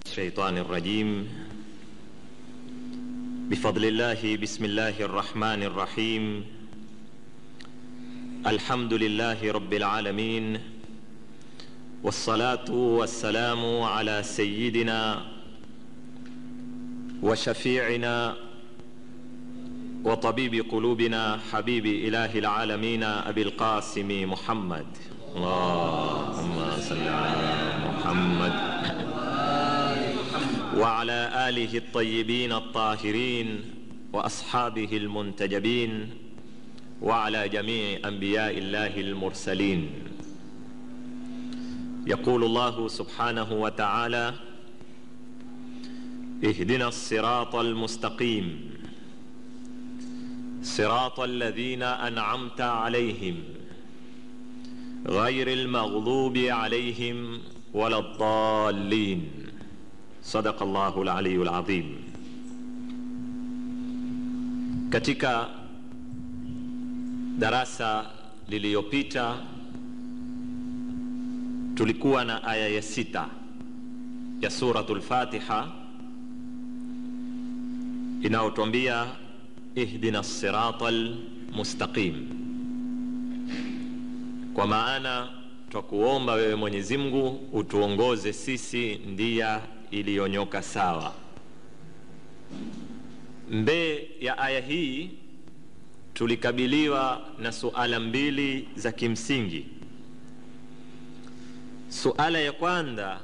الشيطان الرجيم. بفضل الله بسم الله الرحمن الرحيم. الحمد لله رب العالمين، والصلاة والسلام على سيدنا وشفيعنا وطبيب قلوبنا حبيب إله العالمين أبي القاسم محمد. اللهم صل على محمد وعلى آله الطيبين الطاهرين وأصحابه المنتجبين وعلى جميع أنبياء الله المرسلين. يقول الله سبحانه وتعالى: اهدنا الصراط المستقيم صراط الذين أنعمت عليهم غير المغضوب عليهم ولا الضالين. صدق الله العلي العظيم. Katika darasa lililopita tulikuwa na aya ya 6 ya suratul Fatiha inayotuambia ihdina siratal mustaqim, kwa maana twakuomba wewe Mwenyezi Mungu utuongoze sisi ndia iliyonyoka sawa. Mbe ya aya hii tulikabiliwa na suala mbili za kimsingi. Suala ya kwanza,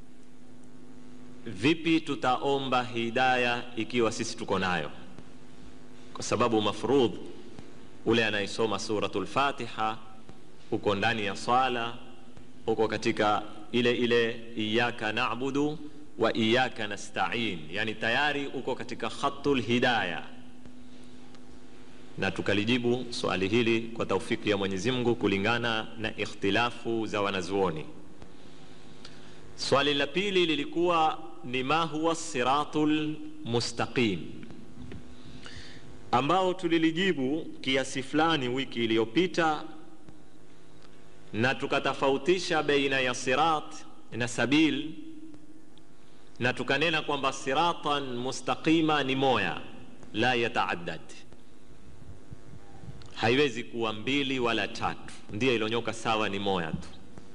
vipi tutaomba hidayah ikiwa sisi tuko nayo? Kwa sababu mafrudh ule anayesoma suratul Fatiha uko ndani ya swala, uko katika ile iyyaka na'budu wa iyyaka nasta'in, yani tayari uko katika khatul hidayah. Na tukalijibu swali hili kwa taufiki ya Mwenyezi Mungu kulingana na ikhtilafu za wanazuoni. Swali la pili lilikuwa ni ma huwa siratul mustaqim, ambao tulilijibu kiasi fulani wiki iliyopita, na tukatofautisha baina ya sirat na sabil, na tukanena kwamba siratan mustaqima ni moja, la yataaddad, haiwezi kuwa 2 wala 3, ndiyo ilonyoka sawa, ni moja tu.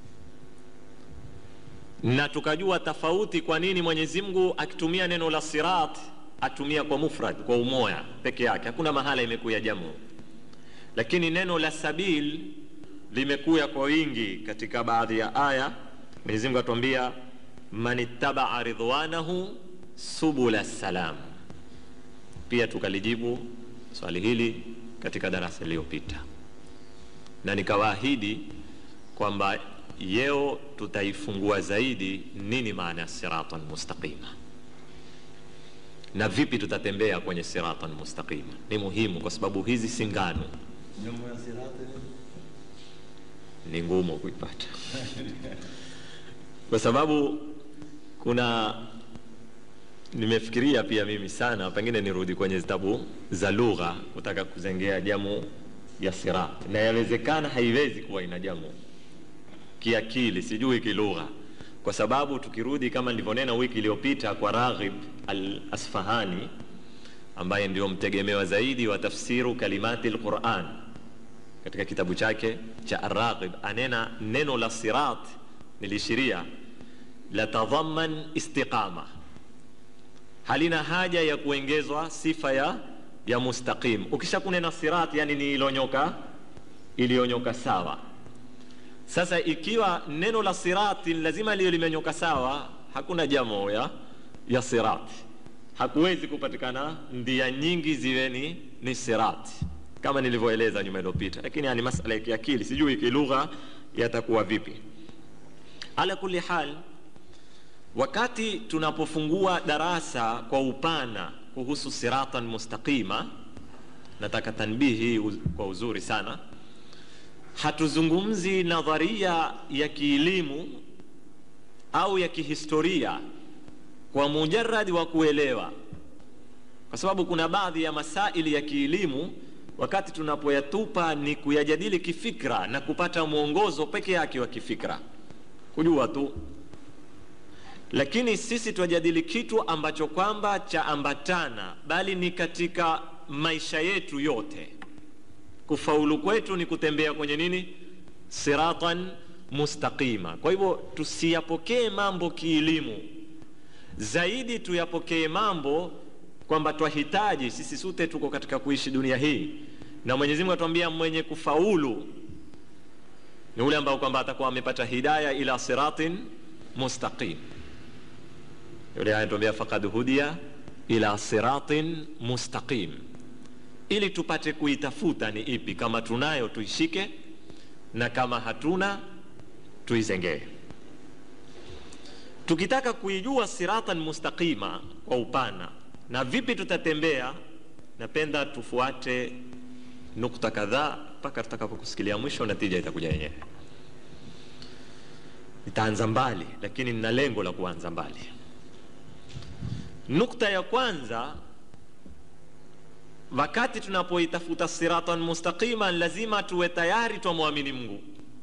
Na tukajua tofauti kwa nini Mwenyezi Mungu akitumia neno la sirat atumia kwa mufrad, kwa umoja peke yake, hakuna mahala imekuja jamu. Lakini neno la sabil limekuja kwa wingi katika baadhi ya aya. Mwenyezi Mungu atuambia manittaba'a ridwanahu subula salam. Pia tukalijibu swali hili katika darasa lililopita, na nikawaahidi kwamba leo tutaifungua zaidi nini maana ya siratan mustaqima na vipi tutatembea kwenye siratan mustaqima. Ni muhimu kwa sababu hizi singano ni ngumu kuipata kwa sababu nimefikiria pia mimi sana, pengine nirudi kwenye zitabu za lugha kutaka kuzengea jamu ya sirat, na yawezekana haiwezi kuwa ina jamu kiakili, sijui kilugha, kwa sababu tukirudi kama nilivyonena wiki iliyopita kwa Raghib al-Asfahani ambaye ndio mtegemewa zaidi wa tafsiru kalimati al-Quran, katika kitabu chake cha Ar-Raghib anena neno la sirat nilishiria la tadhamman istiqama, halina haja ya kuongezwa sifa ya mustaqim. Ukisha kunena sirat, yani ni iliyonyoka sawa. Sasa ikiwa neno la sirati lazima liwe limenyoka sawa, hakuna jamu ya sirati, hakuwezi kupatikana ndia nyingi ziwe ni sirati kama nilivyoeleza nyuma iliyopita. Lakini yani masala ya kiakili, sijui kilugha yatakuwa vipi. Ala kulli hal, wakati tunapofungua darasa kwa upana kuhusu siratan mustaqima, nataka tanbihi kwa uzuri sana, hatuzungumzi nadharia ya kielimu au ya kihistoria kwa mujarrad wa kuelewa, kwa sababu kuna baadhi ya masaili ya kielimu wakati tunapoyatupa ni kuyajadili kifikra na kupata mwongozo peke yake wa kifikra, kujua tu lakini sisi twajadili kitu ambacho kwamba cha ambatana, bali ni katika maisha yetu yote. Kufaulu kwetu ni kutembea kwenye nini? Siratan mustaqima. Kwa hivyo tusiyapokee mambo kielimu zaidi, tuyapokee mambo kwamba twahitaji sisi sote tuko katika kuishi dunia hii, na Mwenyezi Mungu atuambia mwenye kufaulu ni ule ambao kwamba atakuwa amepata hidayah ila siratin mustaqim. Yule anatuambia faqad hudiya ila siratin mustaqim, ili tupate kuitafuta ni ipi. Kama tunayo tuishike, na kama hatuna tuizengee. Tukitaka kuijua siratan mustaqima kwa upana na vipi tutatembea, napenda tufuate nukta kadhaa mpaka tutakapokusikilia mwisho, natija itakuja yenyewe. Nitaanza mbali, lakini nina lengo la kuanza mbali. Nukta ya kwanza, wakati tunapoitafuta siratan mustaqima, lazima tuwe tayari tumwamini Mungu.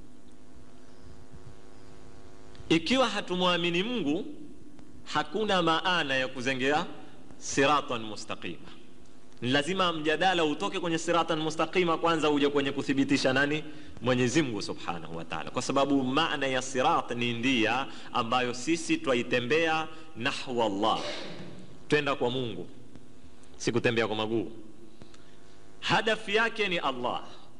Ikiwa hatumwamini Mungu, hakuna maana ya kuzengea siratan mustaqima. Lazima mjadala utoke kwenye siratan mustaqima kwanza uje kwenye kuthibitisha nani? Mwenyezi Mungu Subhanahu wa Ta'ala, kwa sababu maana ya sirat ni ndia ambayo sisi twaitembea nahwa Allah, twenda kwa Mungu, si kutembea kwa maguu. Hadafu yake ni Allah.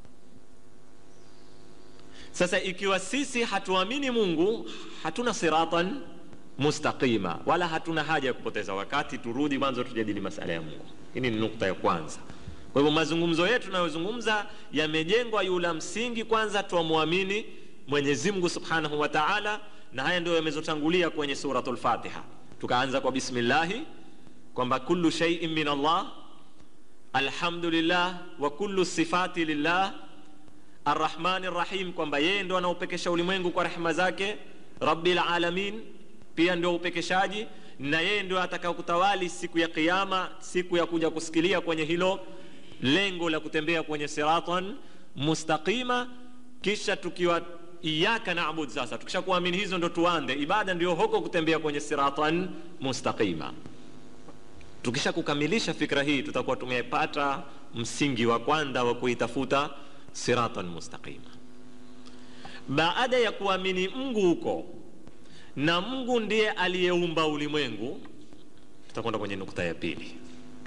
Sasa ikiwa sisi hatuamini Mungu, hatuna siratan mustaqima, wala hatuna haja ya kupoteza wakati. Turudi mwanzo tujadili masala ya Mungu. Hii ni nukta ya kwanza. Kwa hivyo mazungumzo yetu tunayozungumza yamejengwa yule msingi, kwanza tuamwamini Mwenyezi Mungu Subhanahu wa Ta'ala, na haya ndio yamezotangulia kwenye suratul Fatiha. Tukaanza kwa bismillah, kwamba kullu shay'in min Allah, alhamdulillah, wa kullu sifati lillah, arrahmanir rahim, kwamba yeye ndo anaupekesha ulimwengu kwa rehema zake, rabbil alamin, pia ndio upekeshaji, na yeye ndio atakayekutawali siku ya kiyama, siku ya kuja kusikilia kwenye hilo lengo la kutembea kwenye siratan mustaqima. Kisha tukiwa iyyaka na'budu, sasa tukishakuamini hizo ndo tuanze ibada, ndio huko kutembea kwenye siratan mustaqima. Tukisha kukamilisha fikra hii, tutakuwa tumepata msingi wa kwanza wa kuitafuta siratan mustaqima. Baada ya kuamini Mungu huko, na Mungu ndiye aliyeumba ulimwengu, tutakwenda kwenye nukta ya pili,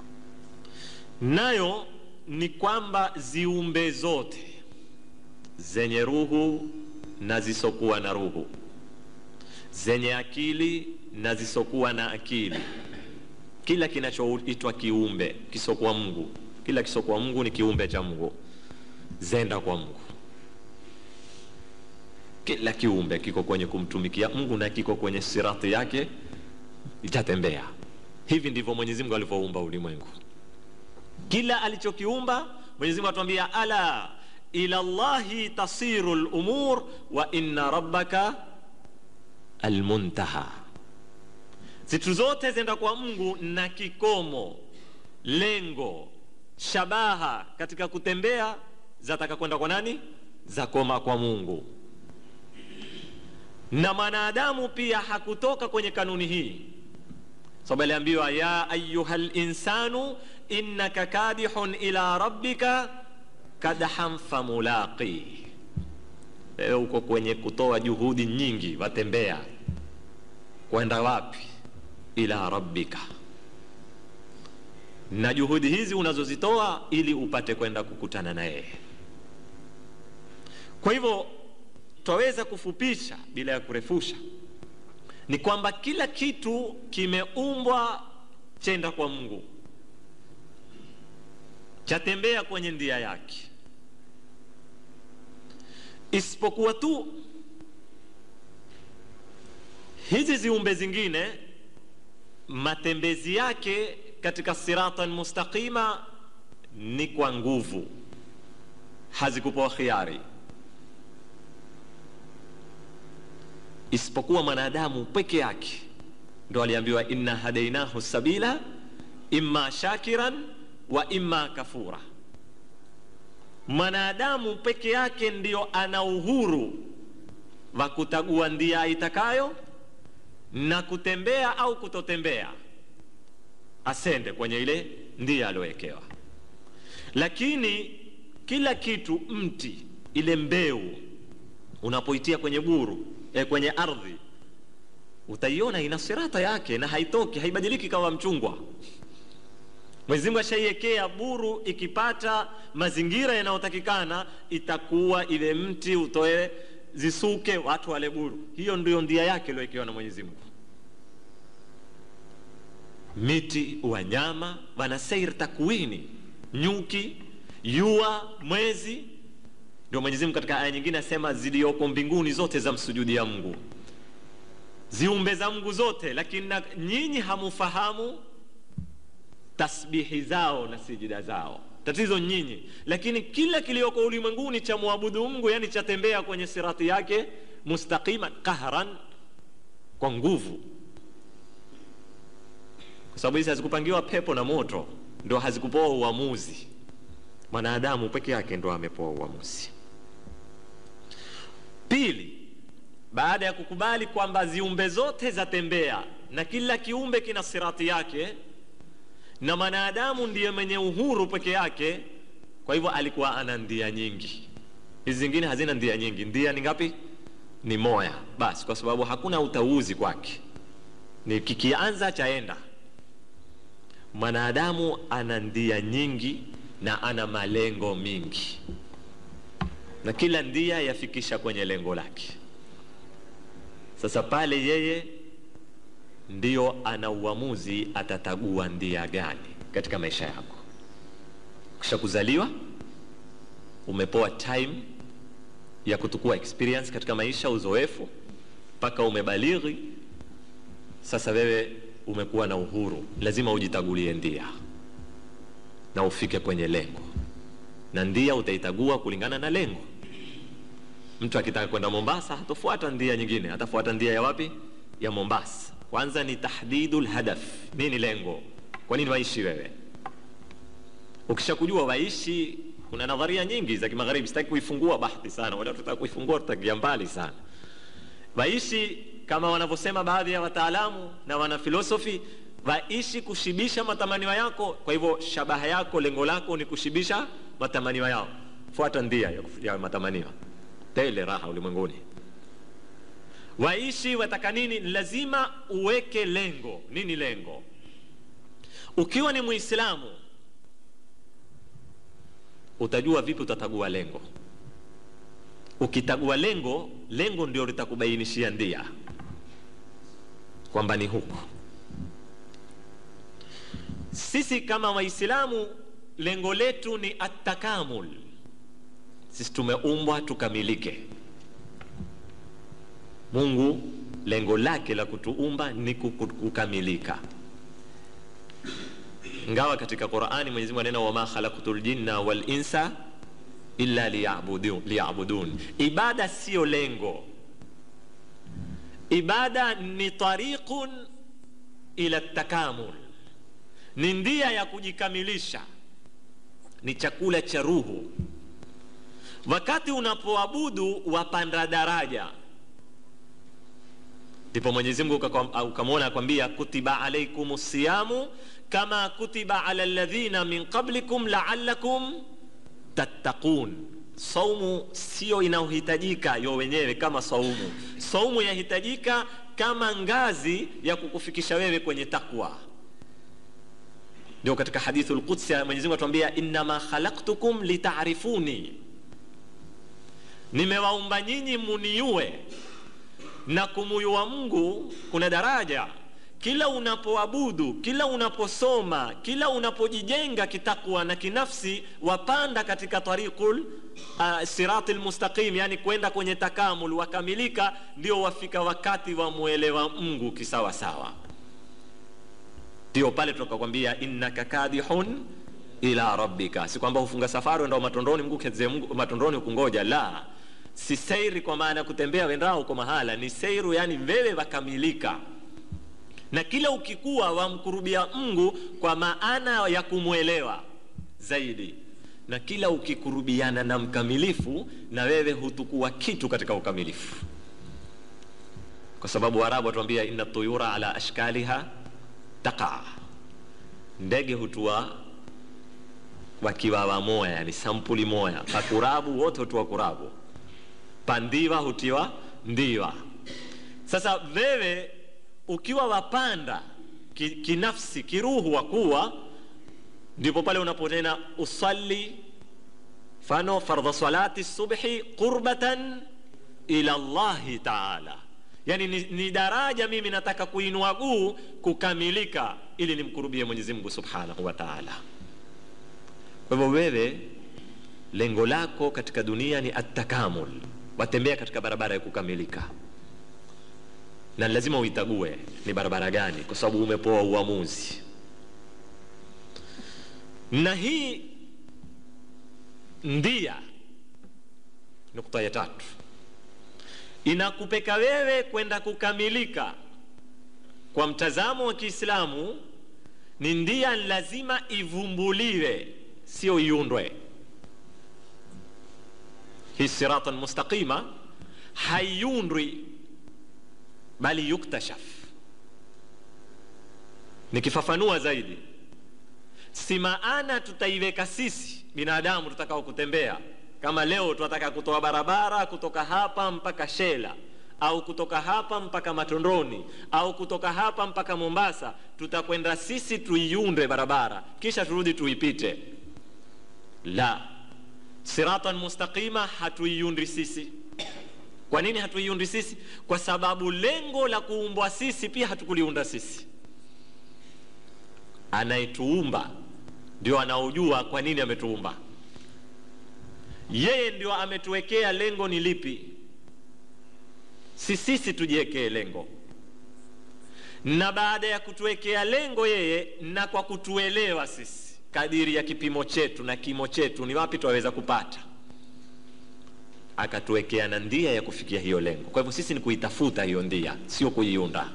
nayo ni kwamba ziumbe zote zenye ruhu na zisokuwa na ruhu, zenye akili na zisokuwa na akili, kila kinachoitwa kiumbe kisokuwa Mungu, kila kisokuwa Mungu ni kiumbe cha Mungu, zenda kwa Mungu. Kila kiumbe kiko kwenye kumtumikia Mungu na kiko kwenye sirati yake itatembea. Hivi ndivyo Mwenyezi Mungu alivyoumba ulimwengu. Kila alichokiumba Mwenyezi Mungu atuambia, ala ila Allahi tasirul umur wa inna rabbaka almuntaha. Zitu zote zenda kwa Mungu, na kikomo, lengo, shabaha katika kutembea zataka kwenda kwa nani? Za koma kwa Mungu. Na mwanadamu pia hakutoka kwenye kanuni hii, sababu aliambiwa ya ayyuhal insanu innaka kadihun ila rabbika kadhan famulaqi. Leo uko kwenye kutoa juhudi nyingi, watembea kwenda wapi? Ila rabbika. Na juhudi hizi unazozitoa ili upate kwenda kukutana na yeye. Kwa hivyo twaweza kufupisha bila ya kurefusha, ni kwamba kila kitu kimeumbwa chenda kwa Mungu, chatembea kwenye ndia yake, isipokuwa tu hizi ziumbe zingine matembezi yake katika siratan mustaqima ni kwa nguvu, hazikupewa khiari. Isipokuwa mwanadamu peke yake ndo aliambiwa inna hadainahu sabila imma shakiran wa imma kafura. Mwanadamu peke yake ndio ana uhuru wa kutagua ndia itakayo na kutembea au kutotembea, asende kwenye ile ndia alowekewa. Lakini kila kitu, mti, ile mbeu unapoitia kwenye buru kwenye ardhi, utaiona ina sirata yake na haitoki, haibadiliki kama mchungwa. Mwenyezi Mungu ashaiwekea buru, ikipata mazingira yanayotakikana itakuwa ile mti utoe zisuke, watu wale buru. Hiyo ndio ndia yake iliyowekewa na Mwenyezi Mungu. Miti, wanyama wana sair takwini, nyuki, jua, mwezi. Ndio Mwenyezi Mungu katika aya nyingine asema zilioko mbinguni zote za msujudia Mungu, ziumbe za Mungu zote, lakini nyinyi hamufahamu tasbihi zao na sijida zao. Tatizo nyinyi, lakini kila kilioko ulimwenguni cha muabudu Mungu, yani cha tembea kwenye sirati yake mustaqima qahran, kwa nguvu. Kwa sababu hizi hazikupangiwa pepo na moto, ndio hazikupoa uamuzi. Mwanadamu peke yake ndio amepoa uamuzi. Pili, baada ya kukubali kwamba ziumbe zote zatembea na kila kiumbe kina sirati yake na mwanadamu ndiye mwenye uhuru peke yake, kwa hivyo alikuwa ana ndia nyingi. Hizi zingine hazina ndia nyingi. Ndia ni ngapi? Ni moja basi, kwa sababu hakuna utauzi kwake, ni kikianza chaenda. Mwanadamu ana ndia nyingi na ana malengo mingi, na kila ndia yafikisha kwenye lengo lake. Sasa pale yeye ndio ana uamuzi, atatagua ndia gani katika maisha yako. Kisha kuzaliwa umepoa time ya kutukua experience katika maisha, uzoefu, mpaka umebalighi. Sasa wewe umekuwa na uhuru, lazima ujitagulie ndia na ufike kwenye lengo, na ndia utaitagua kulingana na lengo. Mtu akitaka kwenda Mombasa hatofuata ndia nyingine, atafuata ndia ya wapi? Ya Mombasa. Kwanza ni tahdidul hadaf, nini lengo, kwa nini waishi wewe. Ukishakujua waishi, kuna nadharia nyingi za kimagharibi, sitaki kuifungua bahati sana, wala tutaka kuifungua tutakia mbali sana. Waishi kama wanavyosema baadhi ya wataalamu na wana filosofi, waishi kushibisha matamanio yako. Kwa hivyo shabaha yako, lengo lako ni kushibisha matamanio yao, fuata ndia ya matamanio, tele raha ulimwenguni. Waishi wataka nini? Lazima uweke lengo. Nini lengo? Ukiwa ni Muislamu utajua vipi utatagua lengo. Ukitagua lengo, lengo ndio litakubainishia ndia kwamba ni huko. Sisi kama Waislamu lengo letu ni at-takamul. Sisi tumeumbwa tukamilike. Mungu lengo lake la kutuumba ni kukamilika. Ngawa katika Qur'ani Mwenyezi Mungu anena wama khalaqtul jinna wal insa illa liya'budun. Ibada sio lengo. Ibada ni tariqun ila takamul, ni ndia ya kujikamilisha, ni chakula cha ruhu. Wakati unapoabudu wapanda daraja, ndipo Mwenyezi Mungu ukamwona akwambia kutiba alaikumus siyamu kama kutiba ala alladhina min qablikum la'allakum tattaqun. Saumu sio inaohitajika yo wenyewe kama saumu. Saumu yahitajika kama ngazi ya kukufikisha wewe kwenye takwa. Ndio katika hadithul qudsi Mwenyezi Mungu atuambia inma khalaqtukum lita'rifuni, nimewaumba nyinyi muniue. Na kumuyua Mungu kuna daraja. Kila unapoabudu, kila unaposoma, kila unapojijenga kitakwa na kinafsi, wapanda katika tariqul siratil mustaqim, yani kwenda kwenye takamul, wakamilika, ndio wafika wakati wa muelewa Mungu kisawa sawa. Ndio pale tukakwambia innaka kadihun ila rabbika. Si kwamba ufunga safari ndio matondoni Mungu keze Mungu matondoni ukungoja, la. Si sairi kwa maana kutembea wendao kwa mahala, ni sairu yani wewe wakamilika. Na kila ukikuwa wamkurubia Mungu kwa maana ya kumuelewa zaidi, na kila ukikurubiana na mkamilifu, na wewe hutukua kitu katika ukamilifu. kwa sababu Waarabu watuambia inna tuyura ala ashkaliha taqa, ndege hutua wakiwa wamoya, yani sampuli moya. Pakurabu wote hutua kurabu, pandiwa hutiwa ndiwa. Sasa wewe ukiwa wapanda kinafsi kiruhu wakuwa, ndipo pale unaponena usalli fano fardhu salati subhi qurbatan ila Allah ta'ala, yani ni daraja mimi nataka kuinua guu kukamilika ili nimkurubie Mwenyezi Mungu Subhanahu wa Ta'ala. Kwa hivyo wewe lengo lako katika dunia ni at-takamul, watembea katika barabara ya kukamilika, na lazima uitague ni barabara gani, kwa sababu umepoa uamuzi. Na hii ndia nukta ya tatu inakupeka wewe kwenda kukamilika kwa mtazamo wa Kiislamu. Ni ndia lazima ivumbuliwe, sio iundwe. Hii siratan mustaqima hayundwi bali yuktashaf. Nikifafanua zaidi, si maana tutaiweka sisi binadamu tutakao kutembea kama leo tunataka kutoa barabara kutoka hapa mpaka Shela, au kutoka hapa mpaka Matondoni, au kutoka hapa mpaka Mombasa, tutakwenda sisi tuiunde barabara kisha turudi tuipite. La, siratan mustaqima hatuiundi sisi. Kwa nini hatuiundi sisi? Kwa sababu lengo la kuumbwa sisi pia hatukuliunda sisi. Anayetuumba ndio anaojua kwa nini ametuumba. Yeye ndio ametuwekea lengo ni lipi. Sisi tujiwekee lengo, na baada ya kutuwekea lengo yeye, na kwa kutuelewa sisi kadiri ya kipimo chetu na kimo chetu ni wapi tuweza kupata, akatuwekea na ndia ya kufikia hiyo lengo. Kwa hivyo sisi ni kuitafuta hiyo ndia, sio kuiunda.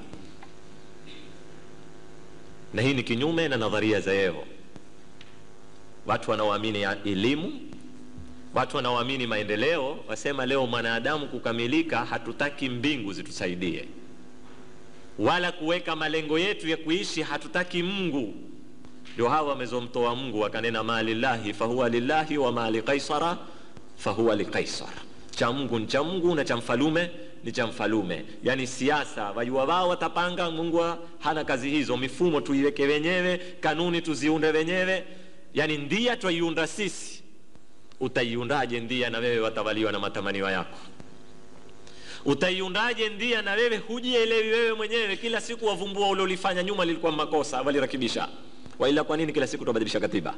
Na hii ni kinyume na nadharia za leo. Watu wanaoamini elimu, watu wanaoamini maendeleo, wasema leo mwanadamu kukamilika, hatutaki mbingu zitusaidie, wala kuweka malengo yetu ya kuishi hatutaki Mungu. Ndio hawa wamezomtoa Mungu wakanena ma lillahi fahuwa lillahi wa ma liqaisara fahuwa liqaisara. Cha Mungu ni cha Mungu na cha mfalume ni cha mfalume. Yani siasa wajua wao watapanga, Mungu hana kazi hizo. Mifumo tuiweke wenyewe, kanuni tuziunde wenyewe. Yani ndia tuiunda sisi. Utaiundaje ndia na wewe watawaliwa na matamanio yako? Utaiundaje ndia na wewe hujielewi wewe mwenyewe? Kila siku wavumbua ule ulifanya nyuma lilikuwa makosa, walirekebisha. Waila kwa nini kila siku tubadilisha katiba?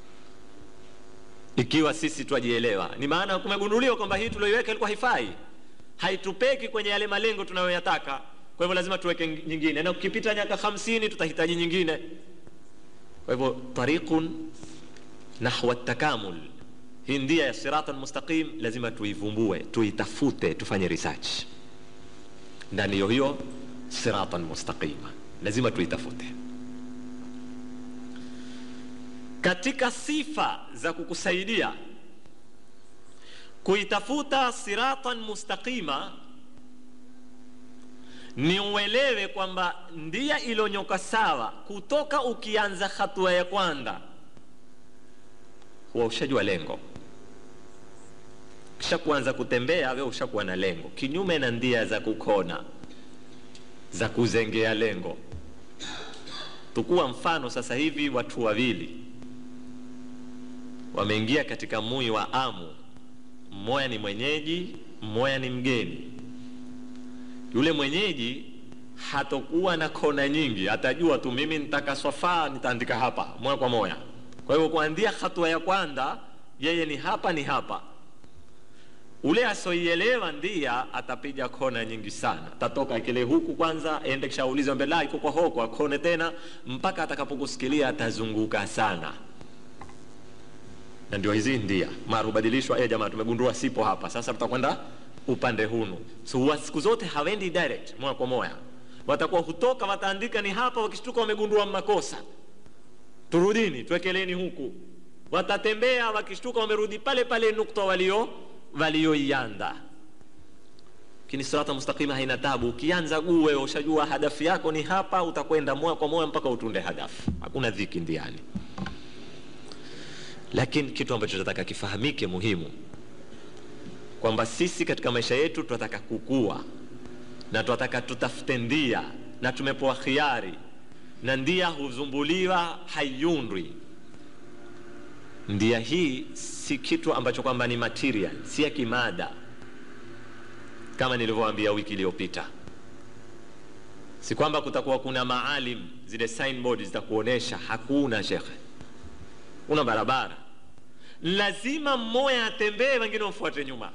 Ikiwa sisi tujielewa, ni maana kumegunduliwa kwamba hii tuloiweka ilikuwa haifai, haitupeki kwenye yale malengo tunayoyataka. Kwa hivyo lazima tuweke nyingine, na ukipita miaka 50 tutahitaji nyingine. Kwa hivyo tariqun nahwa at-takamul, hii ndia ya siratan mustaqim lazima tuivumbue, tuitafute, tufanye research ndani hiyo siratan mustaqima, lazima tuitafute. Katika sifa za kukusaidia kuitafuta siratan mustaqima ni uelewe kwamba ndia ilonyoka sawa kutoka ukianza hatua ya kwanza, huwa ushajua lengo. Kisha kuanza kutembea wewe ushakuwa na lengo, kinyume na ndia za kukona, za kuzengea lengo. Tukua mfano sasa hivi watu wawili wameingia katika mui wa Amu, mmoja ni mwenyeji, mmoja ni mgeni. Yule mwenyeji hatakuwa na kona nyingi, atajua tu mimi nitaka Swafa nitaandika hapa moja kwa moja. Kwa hivyo kuanzia hatua ya kwanza yeye ni hapa ni hapa. Ule asoielewa ndia atapiga kona nyingi sana, atatoka kile huku kwanza ende kisha ulize mbele iko kwa hoko akone tena, mpaka atakapokusikilia atazunguka sana. Na ndio hizi ndia marubadilishwa, jamaa tumegundua sipo hapa, sasa tutakwenda upande hunu. So siku zote hawendi direct moja kwa moja, watakuwa hutoka wataandika ni hapa, wakishtuka wamegundua makosa turudini tuwekeleni huku, watatembea wakishtuka wamerudi pale pale nukta walioianda. Lakini sirata mustaqima haina tabu. Ukianza guwe ushajua hadafu yako ni hapa, utakwenda moyo kwa moyo mpaka utunde hadafu. Hakuna dhiki ndiani. Lakini kitu ambacho tunataka kifahamike muhimu, kwamba sisi katika maisha yetu tunataka kukua na tunataka tutafute ndia, na tumepewa khiari, na ndia huzumbuliwa hayunri. Ndia hii si kitu ambacho kwamba ni material, si ya kimada. Kama nilivyowaambia wiki iliyopita, si kwamba kutakuwa kuna maalim zile signboard zitakuonesha, hakuna shekhe. Una barabara, lazima mmoja atembee, wengine wafuate nyuma.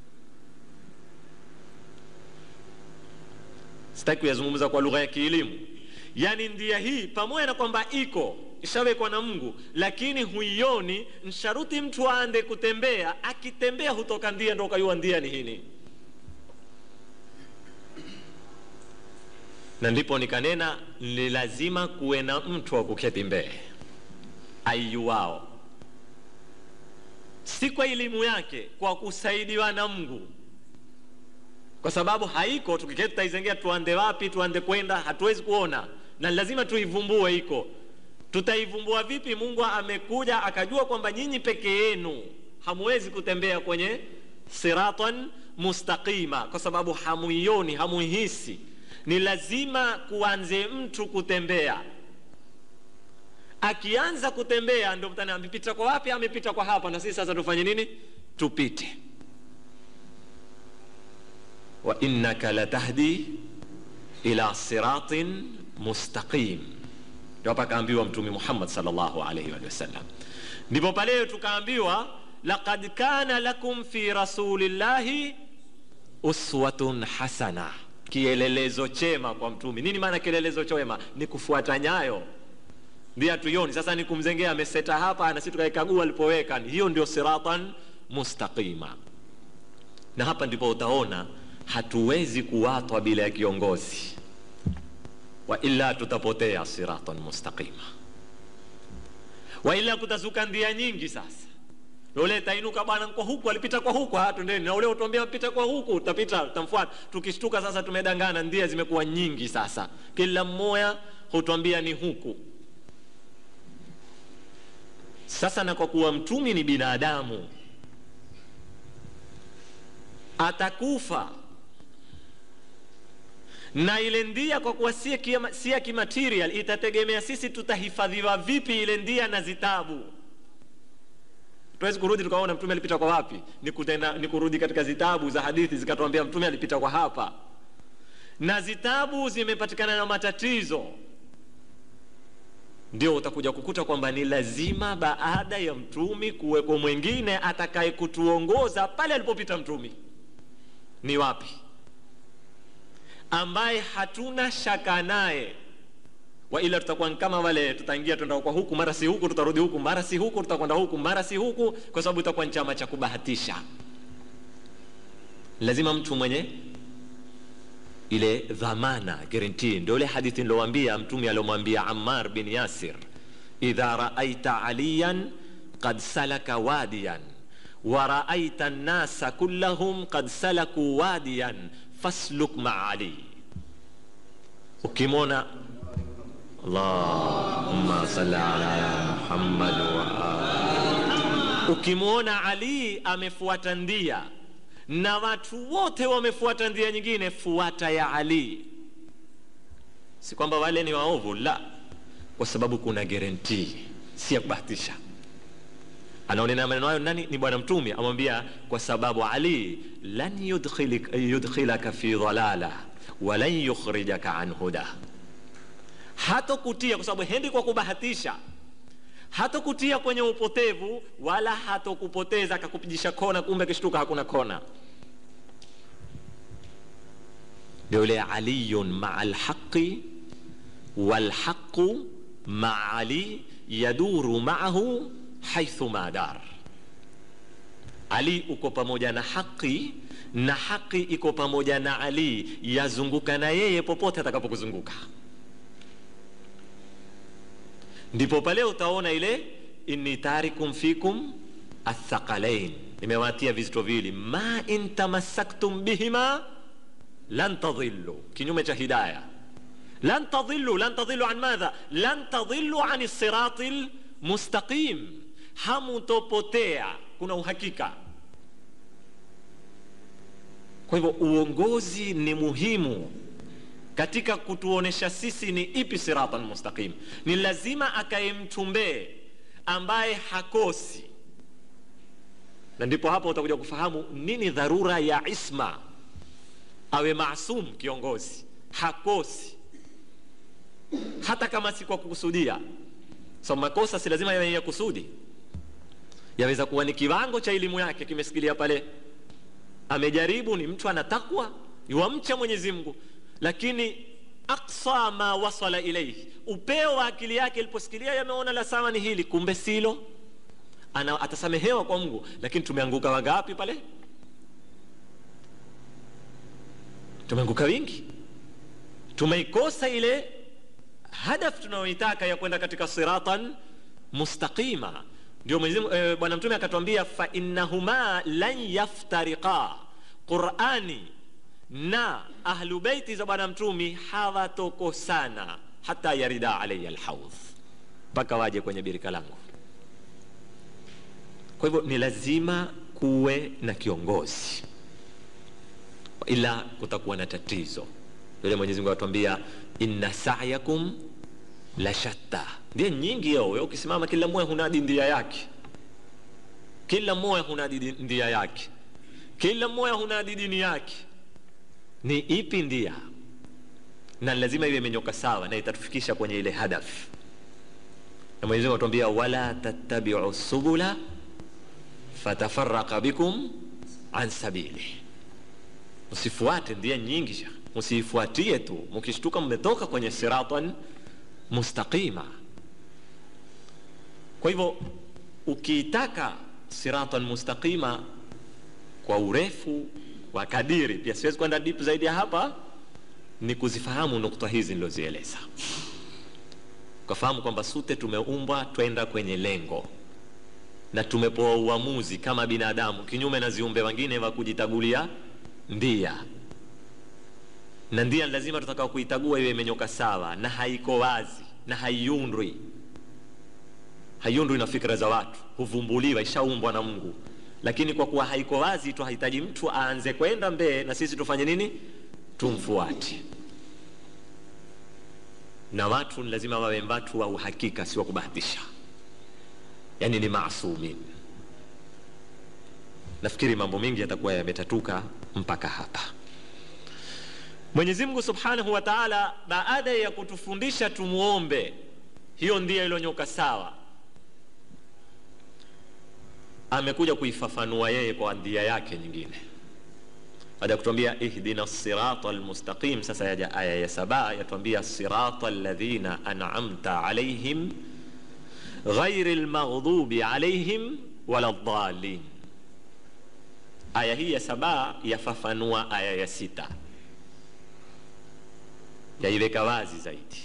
Sitaki kuyazungumza kwa lugha ya kielimu. Yani ndia hii pamoja na kwamba iko ishawekwa na Mungu, lakini huioni, nsharuti mtu aande kutembea. Akitembea hutoka ndia, ndo kayua ndia ni hini. Na ndipo nikanena ni lazima kuwe na mtu wa kuketi mbele ayuwao, si kwa elimu yake, kwa kusaidiwa na Mungu. Kwa sababu haiko, tukiketi tutaizengea tuande wapi, tuande kwenda, hatuwezi kuona. Na lazima tuivumbue iko. Tutaivumbua vipi? Mungu amekuja akajua kwamba nyinyi peke yenu hamwezi kutembea kwenye siratan mustaqima, kwa sababu hamuioni, hamuihisi. Ni lazima kuanze mtu kutembea. Akianza kutembea ndio mtana amepita kwa wapi, amepita kwa hapa, na sisi sasa tufanye nini? Tupite. Wa innaka latahdi ila siratin mustaqim, ndio hapa kaambiwa Mtume Muhammad sallallahu alayhi wa sallam. Ndipo pale tukaambiwa laqad kana lakum fi rasulillahi uswatun hasana, kielelezo chema kwa mtume. Nini maana kielelezo chema? Ni kufuata nyayo. Ndio tuioni sasa, ni kumzengea ameseta hapa na sisi tukaikagua alipoweka. Hiyo ndio siratan mustaqima. Na hapa ndipo utaona hatuwezi kuwatwa bila ya kiongozi, wa illa tutapotea siratan mustaqima. Wa illa kutazuka ndia nyingi. Sasa ule tainuka bwana kwa huku, alipita kwa huku, twendeni. Na ule utuambia mpita kwa huku, utapita, utamfuata. Tukishtuka sasa tumedangana, ndia zimekuwa nyingi. Sasa kila mmoja hutuambia ni huku. Sasa na kwa kuwa mtume ni binadamu, atakufa, na ile ndia kwa kuwa si ya kimaterial, itategemea sisi tutahifadhiwa vipi ile ndia na zitabu. Tuwezi kurudi tukaona mtume alipita kwa wapi, ni kurudi katika zitabu za hadithi zikatuambia mtume alipita kwa hapa. Na zitabu zimepatikana na matatizo, ndio utakuja kukuta kwamba ni lazima baada ya mtume kuweko mwingine atakaye kutuongoza pale alipopita mtume. Ni wapi? Ambaye hatuna shaka naye. Wa ila tutakuwa kama wale tutaingia tuenda kwa huku, mara si huku, tutarudi huku, mara si huku, tutakwenda huku, mara si huku, kwa sababu itakuwa ni chama cha kubahatisha. Lazima mtu mwenye ile dhamana, guarantee. Ndio ile hadithi nilowaambia mtume aliyomwambia Ammar bin Yasir, idha ra'aita aliyan qad salaka wadiyan wa ra'aita an-nasa kullahum qad salaku wadiyan fasluk ma'a Ali. Ukimona, Allahumma salli ala Muhammad wa ali. Ukimwona Ali amefuata ndia na watu wote wamefuata ndia nyingine, fuata ya Ali. Si kwamba wale ni waovu, la, kwa sababu kuna guarantee, si ya kubahatisha. Anaonena maneno hayo nani? Ni bwana mtume, amwambia kwa sababu Ali lan yudkhilaka fi dhalala wa lan yukhrijaka an huda. Hatokutia, kwa sababu hendi kwa kubahatisha, hatokutia kwenye upotevu, wala hatokupoteza akakupijisha kona, kumbe kishtuka hakuna kona. Ndio ile aliyun ma'al haqqi wal haqqu ma'ali yaduru ma'ahu haithu ma dar. Ali uko pamoja na haki, na haki iko pamoja na Ali, yazunguka na yeye popote atakapokuzunguka. Ndipo pale utaona ile inni tarikum fikum athqalain, nimewatia vizito viwili, ma in tamassaktum bihima lan tadhillu, kinyume cha hidayah. lan tadhillu an madha? Lan tadhillu an as-siratil mustaqim, hamutopotea, kuna uhakika. Kwa hivyo uongozi ni muhimu katika kutuonesha sisi ni ipi siratan mustaqim. Ni lazima akayemtumbee ambaye hakosi, na ndipo hapo utakuja kufahamu nini dharura ya isma, awe maasum kiongozi, hakosi hata kama si kwa kukusudia. So makosa si lazima yawe ya kusudi, yaweza kuwa ni kiwango cha elimu yake kimesikilia pale, amejaribu, ni mtu anatakwa, yuamcha Mwenyezi Mungu, lakini aqsa ma wasala ilayhi, upeo wa akili yake iliposikilia yameona la sawa ni hili, kumbe silo, atasamehewa kwa Mungu. Lakini tumeanguka wangapi pale? Tumeanguka wingi, tumeikosa ile hadaf tunayoitaka ya kwenda katika siratan mustaqima. Ndio Mwenyezi Mungu, Bwana Mtume akatuambia fa innahuma lan yaftariqa, Qur'ani na ahlu baiti za Bwana Mtume hawatokosana hata yarida alayya alhawdh, mpaka waje kwenye birika langu. Kwa hivyo ni lazima kuwe na kiongozi, ila kutakuwa na tatizo. Yule Mwenyezi Mungu atuambia inna sa'yakum la shatta, ndio nyingi yao. Wewe ukisimama kila mmoja hunadi ndia yake, kila mmoja hunadi ndia yake, kila mmoja hunadi dini yake. Ni ipi ndia? Na lazima iwe imenyoka sawa na itatufikisha kwenye ile hadaf. Na Mwenyezi Mungu atuambia wala tattabi'u subula fatafarraqa bikum an sabili, usifuate ndia nyingi, msifuatie tu, mkishtuka mmetoka kwenye siratan mustaqima. Kwa hivyo ukiitaka siratan mustaqima kwa urefu wa kadiri, pia siwezi kwenda deep zaidi ya hapa, ni kuzifahamu nukta hizi nilozieleza, ukafahamu kwamba sote tumeumbwa twenda kwenye lengo, na tumepewa uamuzi kama binadamu, kinyume na ziumbe wengine wa kujitagulia ndia. Na ndia lazima tutakao kuitagua iwe imenyoka sawa na haiko wazi na haiundwi na fikra za watu, huvumbuliwa, ishaumbwa na Mungu. Lakini kwa kuwa haiko wazi, tuhitaji mtu aanze kwenda mbele na sisi tufanye nini? Tumfuate. Na watu lazima wawe watu wa uhakika, si wa kubahatisha, yani ni maasumin. Nafikiri mambo mengi yatakuwa yametatuka mpaka hapa. Mwenyezi Mungu Subhanahu wa Ta'ala baada ya kutufundisha tumuombe hiyo ndio ilonyoka sawa, amekuja kuifafanua yeye kwa ndia yake nyingine. Baada ya kutuambia ihdina siratal mustaqim, sasa yaja aya ya 7 yatuambia siratal ladhina an'amta alayhim ghayril maghdubi alayhim waladdallin. Aya hii ya 7 yafafanua aya ya 6, yaiweka wazi zaidi,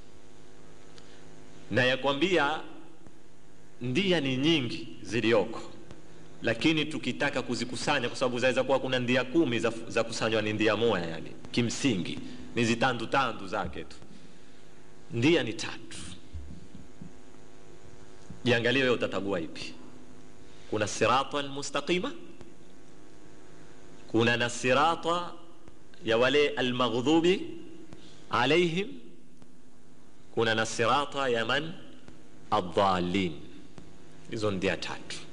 na yakwambia ndia ni nyingi zilioko, lakini tukitaka kuzikusanya, kwa sababu zaweza kuwa kuna ndia 10 za kusanywa ni ndia moja, yani kimsingi ni zitandu zake tu. Ndia ni 3. Jiangalie wewe utatagua ipi. Kuna sirata almustaqima, kuna na sirata ya wale almaghdubi alaihim, kuna na sirata ya man adhalin. Hizo ndia 3.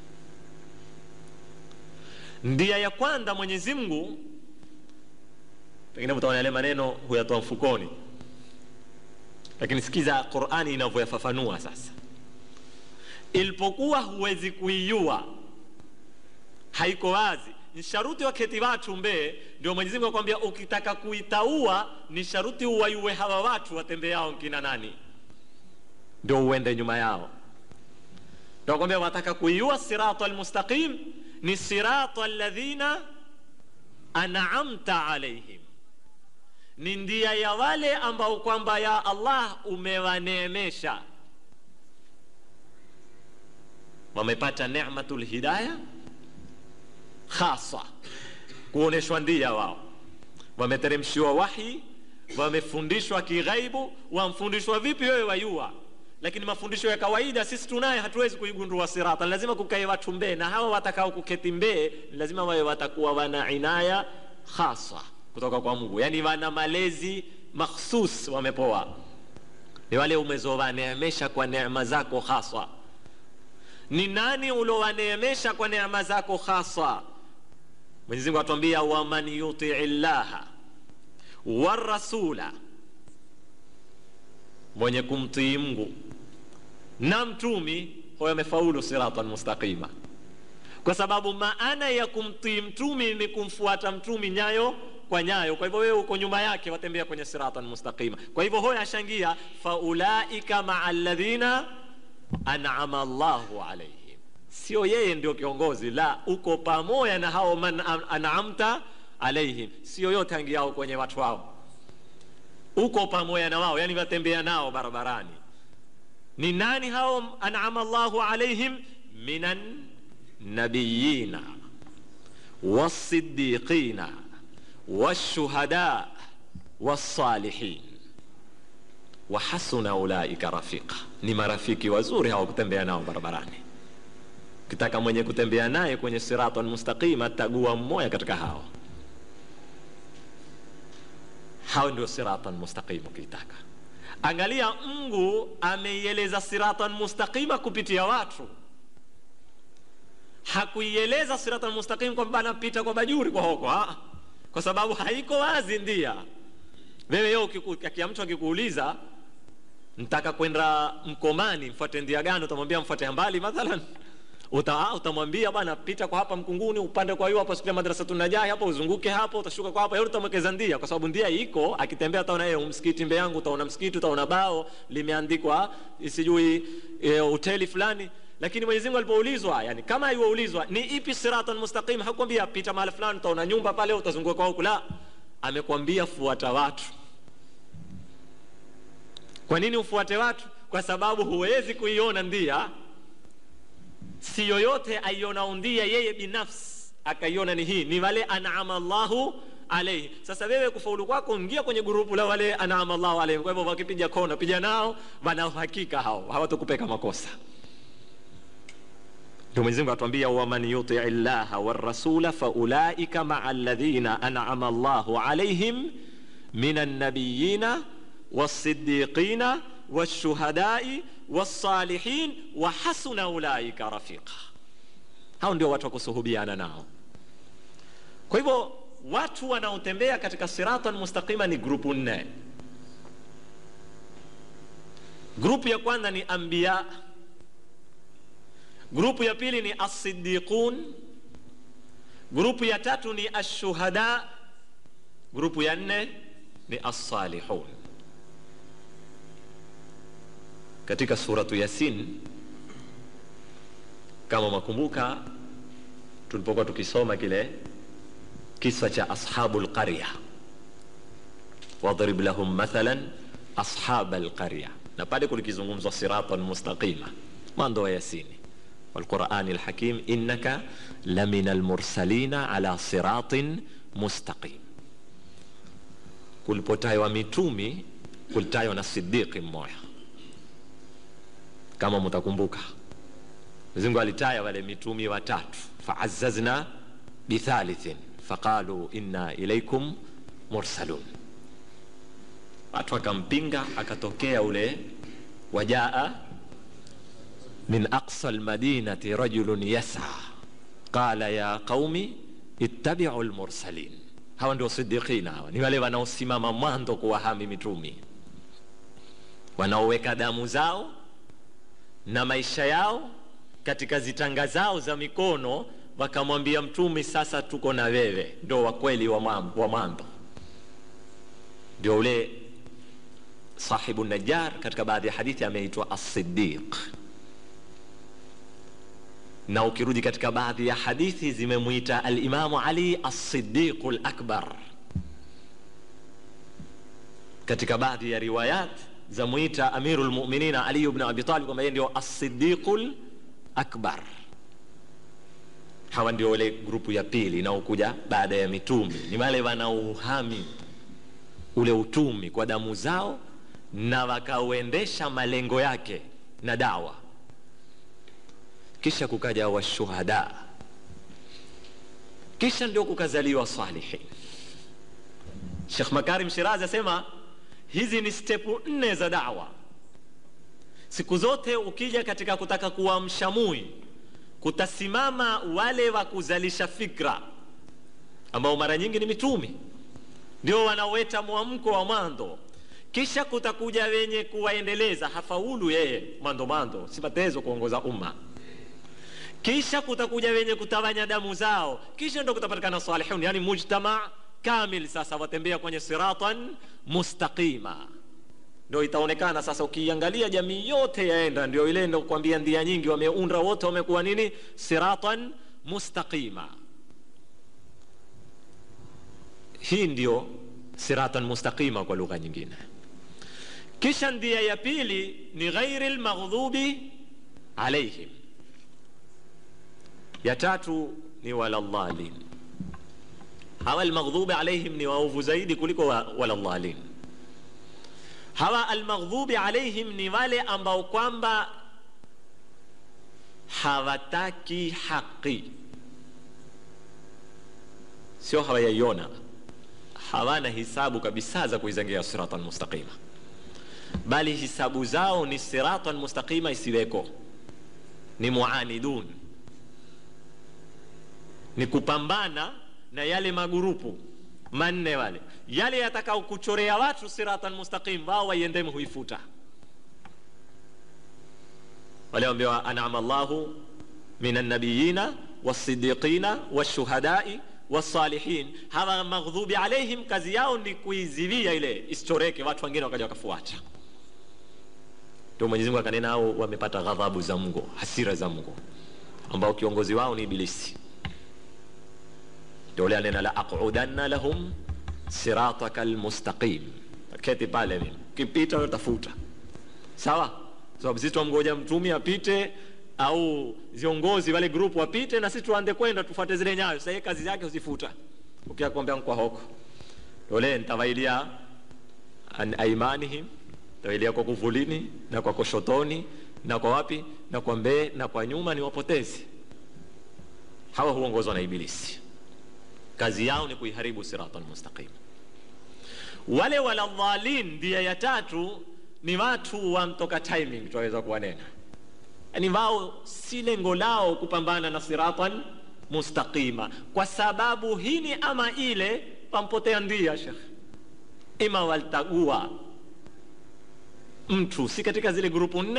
Ndia ya kwanza Mwenyezi Mungu, pengine mtaona yale maneno huyatoa mfukoni, lakini sikiza Qur'ani inavyoyafafanua sasa. Ilipokuwa huwezi kuijua, haiko wazi, ni sharuti waketi watu mbe, ndio Mwenyezi Mungu akwambia ukitaka kuitaua ni sharuti uwayue hawa watu watembeao kina nani, ndio uende nyuma yao. Ndio akwambia wataka kuiua siratal mustaqim ni siratal ladhina an'amta alayhim, ni ndia ya wale ambao kwamba ya Allah umewaneemesha, wamepata neematul hidayah khasa, kuoneshwa ndia wao. wameteremshiwa wahi, wamefundishwa kighaibu. Wamfundishwa vipi wewe wayua? Lakini mafundisho ya kawaida sisi tunaye, hatuwezi kuigundua sirata. Lazima kukae watu mbee, na hawa watakao kuketi mbee lazima wawe watakuwa wana inaya khasa kutoka kwa Mungu, yani wana malezi makhsus wamepoa. Ni wale umezowaneemesha kwa neema zako khasa. Ni nani ulowaneemesha kwa neema zako khasa? Mwenyezi Mungu atuambia, wa man yuti'i llaha war rasula, mwenye kumtii Mungu na mtumi huyo amefaulu siratan mustaqima. Kwa sababu maana ya kumtii mtumi ni kumfuata mtumi nyayo kwa nyayo. Kwa hivyo wewe uko nyuma yake, watembea kwenye siratan mustaqima. Kwa hivyo huyo ashangia faulaika ma'al ladhina an'ama Allahu alayhim. Sio yeye ndio kiongozi, la, uko pamoja na hao man an'amta alayhim. Sio yote angiao kwenye watu wao, uko pamoja na wao, yani watembea nao barabarani. Ni nani hao an'ama Allahu alayhim? Minan nabiyina was-siddiqina wash-shuhada was-salihin wa hasuna ulaika rafiqa. Ni marafiki wazuri hao kutembea nao barabarani. Kitaka mwenye kutembea naye kwenye siratan mustaqima, tagua mmoja katika hao. Hao ndio siratan mustaqima kitaka. Angalia, Mungu ameieleza siratan mustaqima kupitia watu. Hakuieleza siratan mustaqima kwamba anapita kwa bajuri kwa hoko, kwa sababu haiko wazi ndia. Wewe yao kikia mtu akikuuliza nataka kwenda Mkomani, mfuate ndia gani? Utamwambia mfuate mbali mathalan. Utamwambia bwana pita kwa hapa Mkunguni, upande kwa hiyo hapa sikia madrasa tunajai hapa, uzunguke hapo, utashuka kwa hapa. Yeye utamwekeza ndia, kwa sababu ndia iko, akitembea utaona yeye msikiti mbele yangu, utaona msikiti, utaona bao limeandikwa isijui hoteli fulani. Lakini Mwenyezi Mungu alipoulizwa, yani kama yuulizwa ni ipi siratan mustaqim, hakwambia pita mahali fulani utaona nyumba pale utazunguka kwa huko, la, amekwambia fuata watu. Kwa nini ufuate watu? Kwa sababu huwezi kuiona ndia, si yoyote aiona ndia yeye binafsi akaiona ni hii, ni wale an'ama Allahu alayhi. Sasa wewe kufaulu kwako, ingia kwenye grupu la wale an'ama Allahu alayhi. Kwa hivyo wakipiga kona, piga nao, wana uhakika hao hawatakupeka makosa. Ndio Mwenyezi Mungu atuambia, wa man yuti'i llaha war rasula fa ulaika ma'al ladhina an'ama Allahu alayhim minan nabiyina was-siddiqina wash-shuhada'i was-salihin wa hasuna ulaika rafiqa. Hao ndio watu wa kusuhubiana nao. Kwa hivyo watu wanaotembea katika siratan mustaqima ni grupu 4. Grupu ya kwanza ni anbiya, grupu ya pili ni as-siddiqun, grupu ya tatu ni ash-shuhada, grupu ya 4 ni as-salihun. Katika suratu Yasin, kama makumbuka, tulipokuwa tukisoma kile kisa cha ashabul qarya, wadrib lahum mathalan ashabal qarya, na pale kulikizungumzwa siratan mustaqima mando wa Yasin, wal Qur'anil Hakim, innaka laminal mursalina ala siratin mustaqim. Kulipotaywa mitumi, kulitaywa na siddiqi mmoja. Kama mtakumbuka, Mwenyezi Mungu alitaya wale mitumi watatu, fa'azzazna bithalithin faqalu inna ilaykum mursalun. Watu akampinga, akatokea ule wajaa min aqsa almadinati rajulun yas'a qala ya qaumi ittabi'u almursalin. Hawa ndio siddiqina, hawa ni wale wanaosimama mwanzo kuwahami mitumi, wanaoweka damu zao na maisha yao katika zitanga zao za mikono, wakamwambia mtume, sasa tuko na wewe, ndio wa kweli wa mambo. Ndio ule sahibu Najjar katika baadhi ya hadithi ameitwa as-siddiq, na ukirudi katika baadhi ya hadithi zimemuita al-Imamu Ali as-siddiqul akbar. Katika baadhi ya riwayat za muita amirul mu'minina Ali ibn Abi Talib kwamba yeye ndio as-siddiqul akbar. hawa ndio wale grupu ya pili inaokuja baada ya mitume, ni wale wanaouhami ule utumi kwa damu zao na wakauendesha malengo yake na dawa. Kisha kukaja washuhada, kisha ndio kukazaliwa salihin. Sheikh Makarim Shirazi asema hizi ni stepu 4 za dawa. Siku zote ukija katika kutaka kuamsha mui, kutasimama wale wa kuzalisha fikra ambao mara nyingi ni mitume, ndio wanaoweta muamko wa mwanzo. Kisha kutakuja wenye kuwaendeleza, hafaulu yeye mando sipatezo kuongoza umma. Kisha kutakuja wenye kutawanya damu zao, kisha ndio kutapatikana salihun, yani mujtama kamil. Sasa watembea kwenye siratan mustaqima, ndio itaonekana sasa. Ukiangalia jamii yote yaenda, ndio ile ndio kuambia ndia nyingi wameunda wote wamekuwa nini? Siratan mustaqima. Hii ndio siratan mustaqima kwa lugha nyingine. Kisha ndia ya pili ni ghairil maghdubi alaihim. Ya tatu ni waladhalin. Hawa almaghdubi alaihim ni waovu zaidi kuliko waladhalin. Hawa almaghdubi alaihim ni wale ambao kwamba hawataki haki, sio hawaiona, hawana hisabu kabisa za kuizangia siratan mustaqima, bali hisabu zao ni siratan mustaqima isiweko, ni muanidun, ni kupambana na yale magurupu manne wale, yale yatakao kuchorea watu siratan mustaqim, wao waiendeme huifuta. Wale ambao an'ama Allahu minan nabiyina was-siddiqina wash-shuhada'i was-salihin, hawa maghdubi alaihim kazi yao ni kuizilia ile istoreke, watu wengine wakaja wakafuata. Ndio Mwenyezi Mungu akanena hao wamepata ghadhabu za Mungu, hasira za Mungu, ambao kiongozi wao ni Ibilisi. Ndio anena la aqudanna lahum siratakal mustaqim. Keti pale mimi kipita utafuta sawa, sababu sisi tumngoja mtume apite au viongozi wale group wapite na sisi tuande kwenda tufuate zile nyayo. Sasa kazi yake usifuta, ukiakwambia kwa hoko dole nitawailia an aimanihim, tawailia kwa kuvulini na kwa koshotoni na kwa wapi na kwa mbele na kwa nyuma, ni wapotezi hawa. Huongozwa na Ibilisi, kazi yao ni kuiharibu siratan mustaqim. Wale waladhalin dia ya tatu ni watu wa mtoka timing, tuweza kuwanena, yani wao si lengo lao kupambana na siratan mustaqima, kwa sababu hini ama ile pampotea ndia Sheikh, ima waltagua mtu si katika zile grupu 4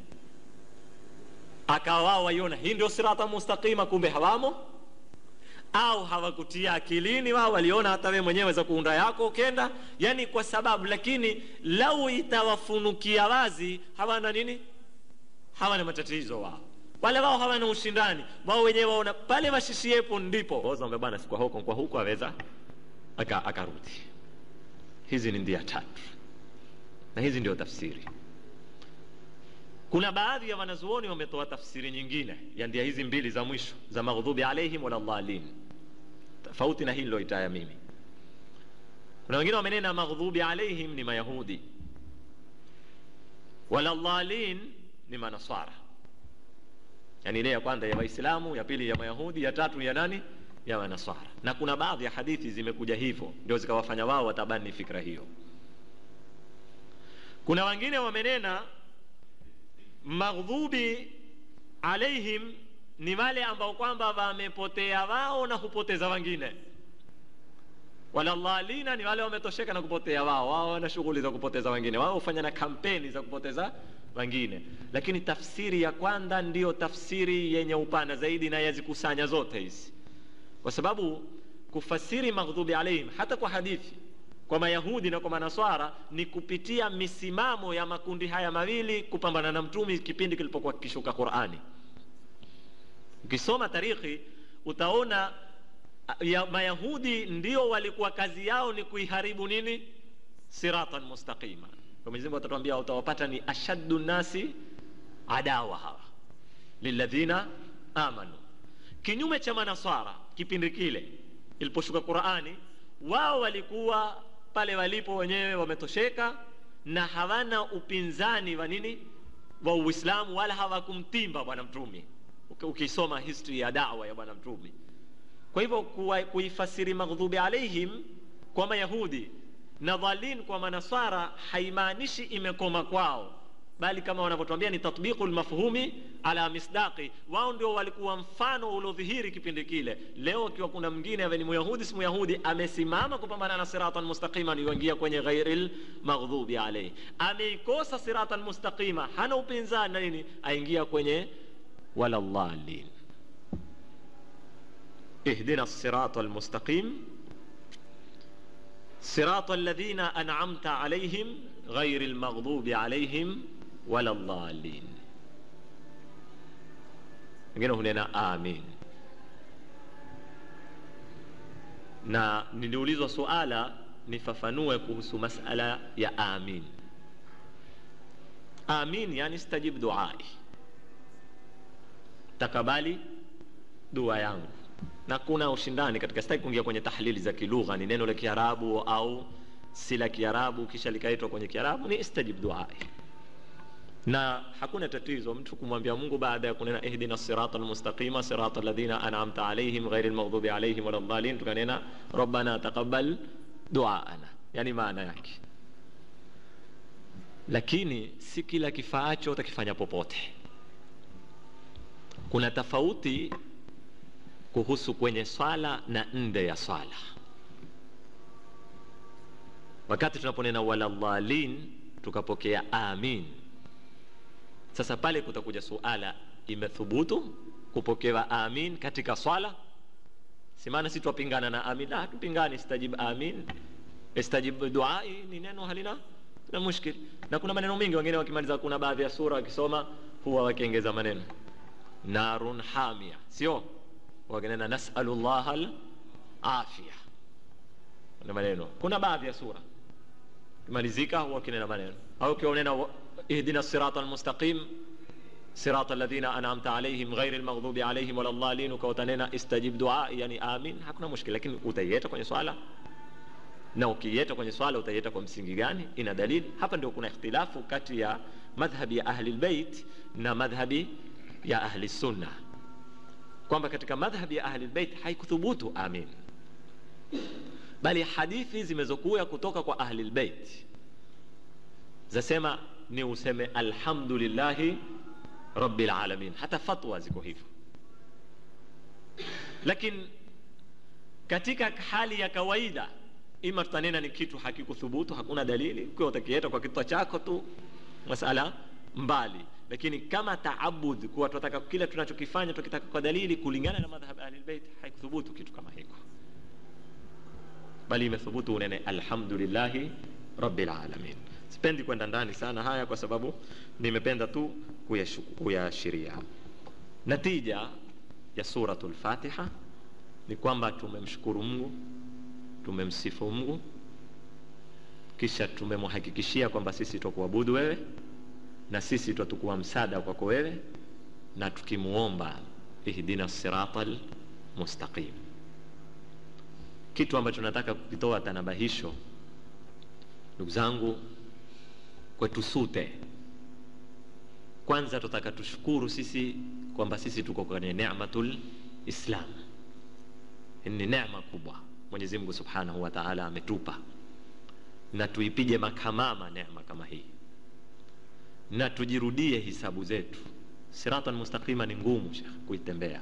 akawa waiona hii ndio siratan mustaqima, kumbe hawamo, au hawakutia akilini, wao waliona hata wewe mwenyewe za kuunda yako ukenda, yani kwa sababu. Lakini lau itawafunukia wazi, hawana nini? Hawana matatizo wao, wale wao hawana ushindani, wao wenyewe waona pale washisiepo ndipo wazombe bana, si kwa huko aweza akarudi. Hizi ni ndia tatu na hizi ndio tafsiri. Kuna baadhi ya wanazuoni wametoa tafsiri nyingine ya ndia hizi mbili za mwisho za maghdubi alaihim wala dhalin, tofauti na hilo itaya mimi. Kuna wengine wamenena maghdubi alaihim ni Mayahudi, wala dhalin ni Manasara, yani ile ya kwanza ya Waislamu, ya pili ya Mayahudi, ya tatu ya nani? Ya Manasara. Na kuna baadhi ya hadithi zimekuja hivyo, ndio zikawafanya wao watabani fikra hiyo. Kuna wengine wamenena maghdubi alaihim ni wale ambao kwamba wamepotea wao na hupoteza wengine. Wala dhalina ni wale wametosheka na kupotea wao, wao wana shughuli za kupoteza wengine, wao hufanya na kampeni za kupoteza wengine. Lakini tafsiri ya kwanza ndio tafsiri yenye upana zaidi na yazikusanya zote hizi, kwa sababu kufasiri maghdubi alaihim hata kwa hadithi kwa Mayahudi na kwa Manaswara ni kupitia misimamo ya makundi haya mawili kupambana na mtume kipindi kilipokuwa kishuka Qur'ani. Ukisoma tarikhi utaona ya Mayahudi ndio walikuwa kazi yao ni kuiharibu nini? Siratan mustaqima. Kwa Mwenyezi Mungu atatuambia utawapata ni ashaddu nasi adawa hawa lilladhina amanu. kinyume cha manaswara. Kipindi kile iliposhuka Qur'ani, wao walikuwa pale walipo wenyewe wametosheka na hawana upinzani wa nini wa Uislamu, wala hawakumtimba bwana mtume. Ukisoma history ya da'wa ya bwana mtume, kwa hivyo kuifasiri maghdubi alaihim kwa Mayahudi na dhalin kwa manasara haimaanishi imekoma kwao, bali kama wanavyotuambia ni tatbiqul mafhumi ala misdaqi. Wao ndio walikuwa mfano uliodhihiri kipindi kile. Leo ikiwa kuna mwingine awe ni Myahudi si Myahudi amesimama kupambana na siratan mustaqima, ni kuingia kwenye ghairil maghdubi alayhi, ameikosa siratan mustaqima, hana upinzani na nini, aingia kwenye wala dhalin. اهدنا الصراط المستقيم صراط الذين أنعمت عليهم غير المغضوب عليهم ولا الضالين. هنا آمين. na niliulizwa suala nifafanue kuhusu masala ya amin. Amin yani stajib duai, takabali dua yangu. Na kuna ushindani katika, sitaki kuingia kwenye tahlili za kilugha, ni neno la Kiarabu au si la Kiarabu kisha likaitwa kwenye Kiarabu, ni istajib duai. Na hakuna tatizo mtu kumwambia Mungu baada ya kunena ihdina siratal mustaqima siratal ladhina an'amta alayhim ghairil maghdubi alayhim waladdallin, tukanena rabbana taqabbal duaana, yani maana yake. Lakini si kila kifaacho utakifanya popote. Kuna tofauti kuhusu kwenye swala na nje ya swala. Wakati tunaponena waladhdallin tukapokea amin, sasa pale kutakuja suala, imethubutu kupokewa amin katika swala? Si maana sisi tupingana na amin, la tupingani. Istajib amin, istajib duai ni neno halina na mushkil. Na kuna maneno mengi, wengine wakimaliza kuna baadhi ya sura wakisoma huwa wakiongeza maneno narun hamia, sio wakinena nas'alullah al-afia na maneno. Kuna baadhi ya sura kimalizika huwa kinena maneno, au kionena ihdina siratal mustaqim siratal ladhina an'amta alayhim ghairil maghdubi alayhim waladdallin, ukatanena istajib dua yani amin, hakuna mushkila. Lakini utaieta kwenye swala, na ukiieta kwenye swala utaieta kwa msingi gani? Ina dalili. Hapa ndio kuna ikhtilafu kati ya madhhabi ya ahli albayt na madhhabi ya ahli sunna, kwamba katika madhhabi ya ahli albayt haikuthubutu amin, bali hadithi zimezokuya kutoka kwa ahli albayt zasema ni useme alhamdulillahi rabbil alamin. Hata fatwa ziko hivyo. Lakini katika hali ya kawaida, ima tutanena ni kitu hakikuthubutu, hakuna dalili, kwa utakieta kwa kitu chako tu, masala mbali. Lakini kama taabud, kwa tunataka kile tunachokifanya tukitaka kwa dalili kulingana na madhhab ahli albayt, haikuthubutu kitu kama hiko, bali imethubutu unene alhamdulillahi rabbil alamin. Sipendi kwenda ndani sana haya kwa sababu nimependa tu kuyashiria. Natija ya suratul Fatiha ni kwamba tumemshukuru Mungu, tumemsifu Mungu, kisha tumemhakikishia kwamba sisi tutakuabudu wewe na sisi tutakuwa msaada kwako wewe, na tukimuomba ihdina siratal mustaqim. Kitu ambacho nataka kukitoa tanabahisho, ndugu zangu, kwetu sote, kwanza tutaka tushukuru sisi kwamba sisi tuko kwenye neematul Islam. Ni neema kubwa Mwenyezi Mungu Subhanahu wa Ta'ala ametupa, na tuipige makamama neema kama hii, na tujirudie hisabu zetu. Siratan mustaqima ni ngumu Sheikh kuitembea,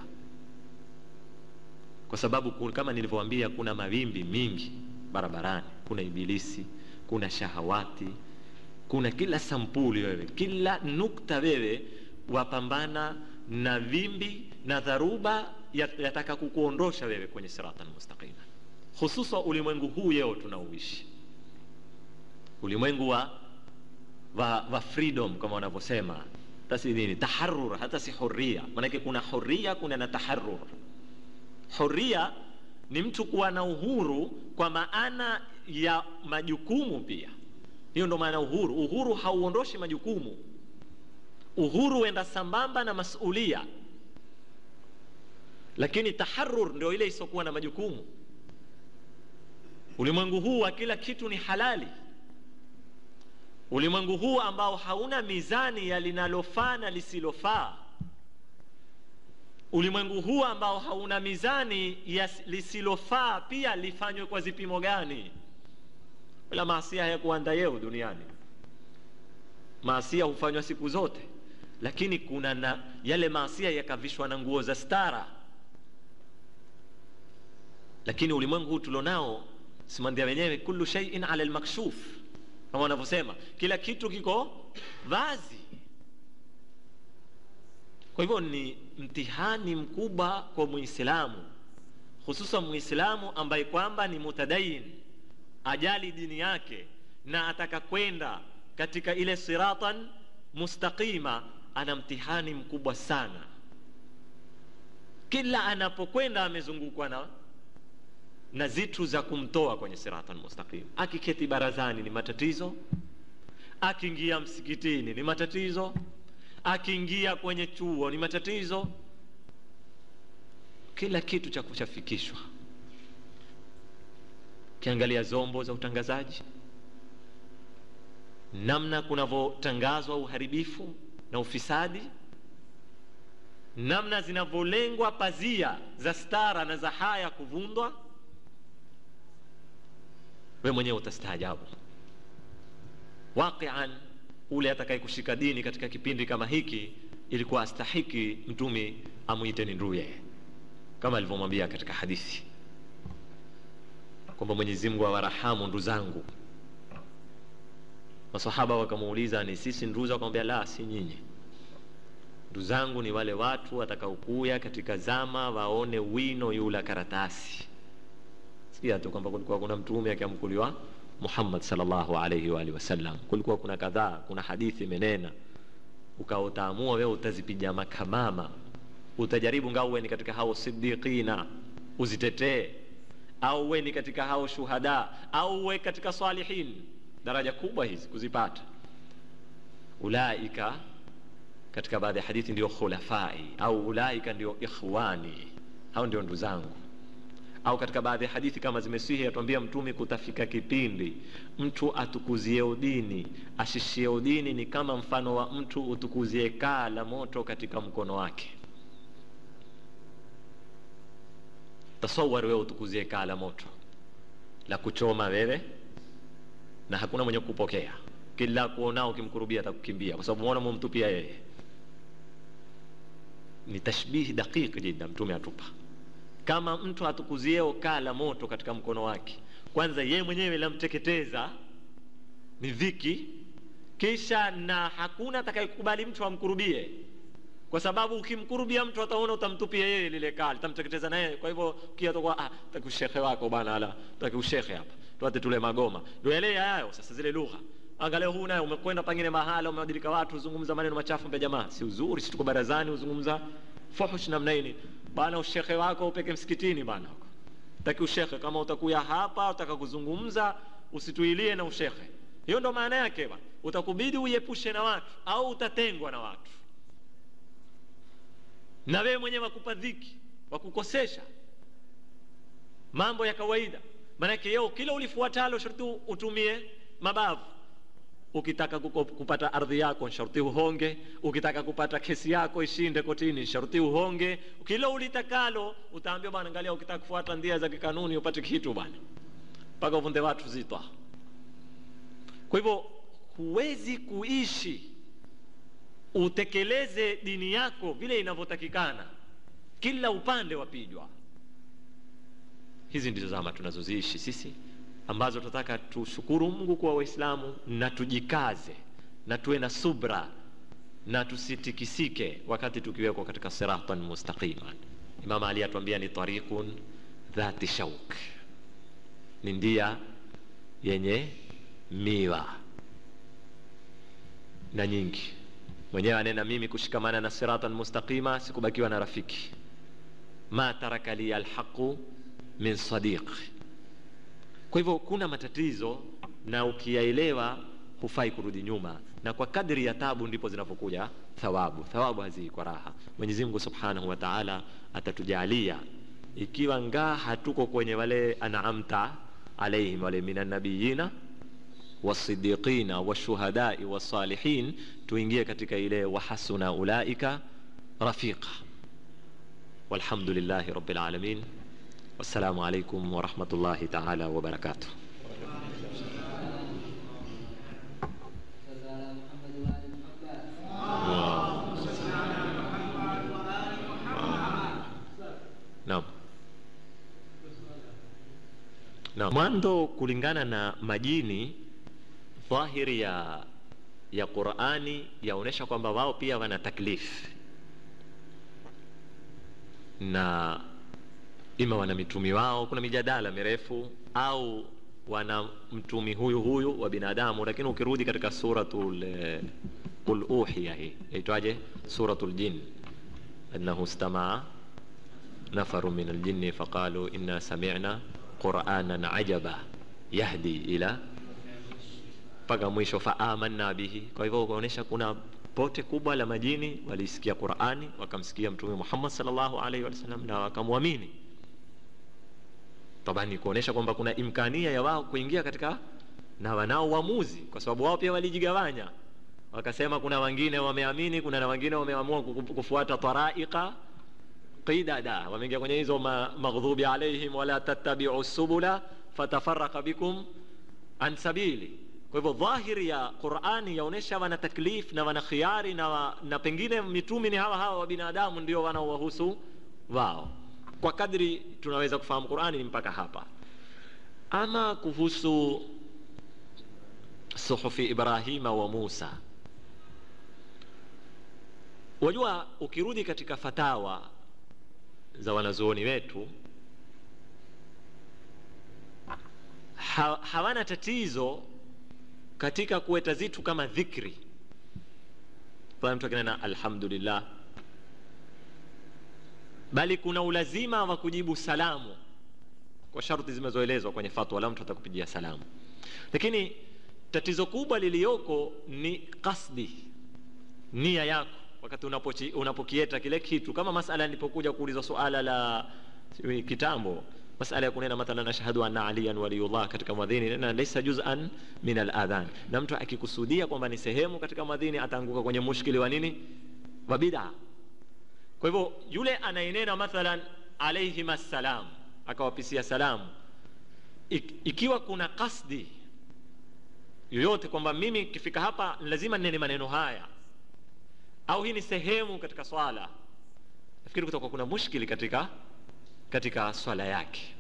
kwa sababu kama nilivyowaambia kuna mawimbi mingi barabarani, kuna ibilisi, kuna shahawati, kuna kila sampuli. Wewe kila nukta wewe wapambana na vimbi na dharuba yataka kukuondosha wewe kwenye siratan mustaqima. Hususa ulimwengu huu leo tunaoishi, ulimwengu wa freedom kama wanavyosema, tasi nini taharrur, hata si huria. Maana kuna huria, kuna na taharrur. Huria ni mtu kuwa na uhuru kwa maana ya majukumu pia. Hiyo ndo maana uhuru. Uhuru hauondoshi majukumu, uhuru huenda sambamba na masulia. lakini taharrur ndio ile isokuwa na majukumu. Ulimwengu huu wa kila kitu ni halali, ulimwengu huu ambao hauna mizani ya linalofaa na lisilofaa, ulimwengu huu ambao hauna mizani ya lisilofaa pia lifanywe kwa zipimo gani. Wala maasi hayakuanza leo duniani, maasi hufanywa siku zote, lakini kuna na yale maasi yakavishwa na nguo za stara. Lakini ulimwengu huu tulionao, simandia wenyewe kullu shay'in 'ala al-makshuf, kama wanavyosema kila kitu kiko wazi. Kwa hivyo ni mtihani mkubwa kwa Muislamu, hususan Muislamu ambaye kwamba ni mutadayin, ajali dini yake na ataka kwenda katika ile siratan mustaqima. Ana mtihani mkubwa sana. Kila anapokwenda amezungukwa na zitu za kumtoa kwenye siratan mustaqima. Akiketi barazani ni matatizo, akiingia msikitini ni matatizo, akiingia kwenye chuo ni matatizo. Kila kitu cha kuchafikishwa. Kiangalia zombo za utangazaji, namna kunavyotangazwa uharibifu na ufisadi, namna zinavyolengwa pazia za stara na za haya kuvundwa, wewe mwenyewe utastaajabu. Waqian ule atakaye kushika dini katika kipindi kama hiki ilikuwa astahiki mtume amuite ni nduye, kama alivyomwambia katika hadithi kwamba Mwenyezi Mungu awarahamu ndugu zangu. Masahaba wakamuuliza, ni sisi ndugu? Akamwambia, la, si nyinyi. Ndugu zangu ni wale watu watakaokuya katika zama waone wino yula karatasi. Sikia tu kwamba kulikuwa kuna mtume akiamkuliwa Muhammad sallallahu alayhi wa alihi wasallam, kulikuwa kuna kadhaa, kuna hadithi menena, ukaotaamua wewe utazipiga makamama, utajaribu ngao wewe ni katika hao siddiqina uzitetee, au wewe ni katika hao shuhada, au wewe katika salihin. Daraja kubwa hizi kuzipata. Ulaika katika baadhi ya hadithi ndio khulafai, au ulaika ndio ikhwani, hao ndio ndugu zangu. Au katika baadhi ya hadithi kama zimesihi atuambia mtume kutafika kipindi mtu atukuzie udini, ashishie udini ni kama mfano wa mtu utukuzie kaa la moto katika mkono wake. Tasawwar wewe utukuzie kaa la moto la kuchoma wewe na hakuna mwenye kupokea, kila kuonao ukimkurubia atakukimbia kwa sababu muona mumtupia yeye. Ni tashbih daqiq jida mtume atupa, kama mtu atukuzie kaa la moto katika mkono wake, kwanza yeye mwenyewe lamteketeza ni dhiki, kisha na hakuna atakayekubali mtu amkurubie, kwa sababu ukimkurubia mtu ataona utamtupia yeye lile kaa, utamteketeza naye. Kwa hivyo kiatoka takushekhe wako bana, ala takushekhe hapa tuate tule magoma, ndio yale hayo. Sasa zile lugha, angalia huu naye umekwenda pengine mahala umewadilika watu uzungumza maneno machafu mbele jamaa, si uzuri. Si tuko barazani uzungumza fuhush namna hii bana, ushekhe wako upeke msikitini bana huko. Taki ushekhe kama utakuya hapa utaka kuzungumza usituilie na ushekhe. Hiyo ndo maana yake bana. Utakubidi uiepushe na watu au utatengwa na watu. Na wewe mwenyewe wakupa dhiki, wakukosesha mambo ya kawaida. Maana yake yeo kila ulifuatalo sharti utumie mabavu. Ukitaka kupata ardhi yako sharti uhonge, ukitaka kupata kesi yako ishinde kotini sharti uhonge. Kila ulitakalo utaambiwa bwana, angalia ukitaka kufuata ndia za kikanuni upate kitu bwana, mpaka uvunde watu zitwa. Kwa hivyo huwezi kuishi utekeleze dini yako vile inavyotakikana, kila upande wapijwa. Hizi ndizo zama tunazoziishi sisi, ambazo tunataka tushukuru Mungu kwa Waislamu na tujikaze na tuwe na subra na tusitikisike wakati tukiwekwa katika siratan mustaqima. Imam Ali atuambia ni tariqun dhati shauk, ni ndia yenye miwa na nyingi. Mwenyewe anena mimi kushikamana na siratan mustaqima sikubakiwa na rafiki, ma taraka li alhaqu min sadiq. Kwa hivyo kuna matatizo na ukiyaelewa hufai kurudi nyuma, na kwa kadri ya tabu ndipo zinapokuja thawabu hazi kwa raha. Mwenyezi Mungu Subhanahu wa Ta'ala atatujalia ikiwa ngaa hatuko kwenye wale an'amta alaihim, wale minan nabiyina wasiddiqina washuhadai wasalihin, tuingie katika ile wahasuna ulaika rafiqa. Walhamdulillahi rabbil alamin. Wassalamu alaikum wa rahmatullahi ta'ala wa barakatuh. Na mwanzo kulingana na majini, dhahiri ya Qur'ani yaonesha kwamba wao pia wana taklif, na ima wana mitumi wao. Kuna mijadala mirefu, au wana mtumi huyu wa binadamu. Lakini ukirudi katika suratul qul uhiya, hii yaitwaje, suratul jin, annahu istama'a nafaru min aljinni faqalu inna sami'na qur'anan ajaba yahdi ila, mpaka mwisho fa amanna bihi. Kwa hivyo kuonesha kuna pote kubwa la majini walisikia Qur'ani, wakamsikia Mtume Muhammad sallallahu alaihi wasallam na wakamwamini. Tabani kuonesha kwamba kuna imkania ya wao kuingia katika, na wanao uamuzi, kwa sababu wao pia walijigawanya, wakasema kuna wengine wameamini, kuna na wengine wameamua kufuata taraiqa qidada, wameingia kwenye hizo maghdubi alaihim wala tattabi'u subula fatafarraqa bikum an sabili. Kwa hivyo dhahiri ya Qur'ani yaonesha wana taklif na wana khiyari, na pengine mitume ni hawa wa binadamu ndio wanaowahusu wao. Kwa kadri tunaweza kufahamu Qur'ani ni mpaka hapa. Ama kuhusu suhufi Ibrahima wa Musa, wajua ukirudi katika fatawa za wanazuoni wetu, hawana tatizo katika kuweta zitu kama dhikri. Kwa mtu akinena alhamdulillah, bali kuna ulazima wa kujibu salamu kwa sharti zimezoelezwa kwenye fatwa, la mtu atakupigia salamu. Lakini tatizo kubwa lilioko ni kasdi, nia yako wakati unapokieta kile kitu. Kama masala nilipokuja kuulizwa suala la kitambo, masala ya kunena mathalan ashhadu anna aliyan waliyullah katika madhini, na laysa juz'an min al-adhan, na mtu akikusudia kwamba ni sehemu katika madhini ataanguka kwenye mushkili wa nini, wa bid'a. Kwa hivyo yule anayenena mathalan alayhim assalam, akawapisia salamu, ikiwa kuna kasdi yoyote kwamba mimi kifika hapa lazima nene maneno haya, au hii ni sehemu katika swala, nafikiri kutakuwa kuna mushkili katika swala yake.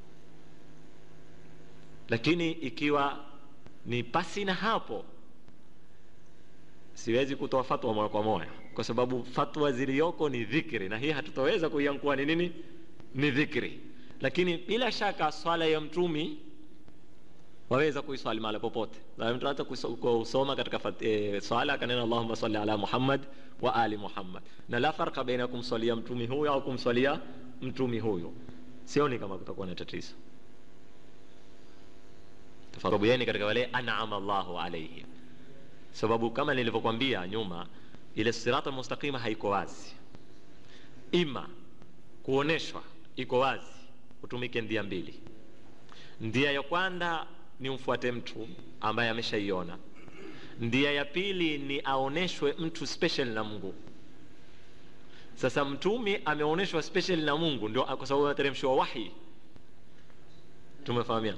Lakini ikiwa ni pasi na hapo, siwezi kutoa fatwa moja kwa moja, kwa sababu fatwa ziliyoko ni dhikri, na hii hatutaweza kuiangua ni nini, ni dhikri. Lakini bila shaka swala ya mtumi waweza kuiswali mahali popote. Na mtu hata kusoma katika swala kanena Allahumma salli ala Muhammad wa ali Muhammad, na la farqa baina kumswalia mtumi huyo au kumswalia mtumi huyo. Sioni kama kutakuwa na tatizo. Tafarubieni katika wale an'ama Allahu alayhim, sababu kama nilivyokuambia nyuma, ile sirata mustaqima haiko wazi. Ima kuoneshwa iko wazi, utumike ndia mbili. Ndia ya kwanza ni umfuate mtu ambaye ameshaiona. Ndia ya pili ni aoneshwe mtu special na Mungu. Sasa mtumi ameoneshwa special na Mungu, ndio kwa sababu anateremshwa wahi. Tumefahamia?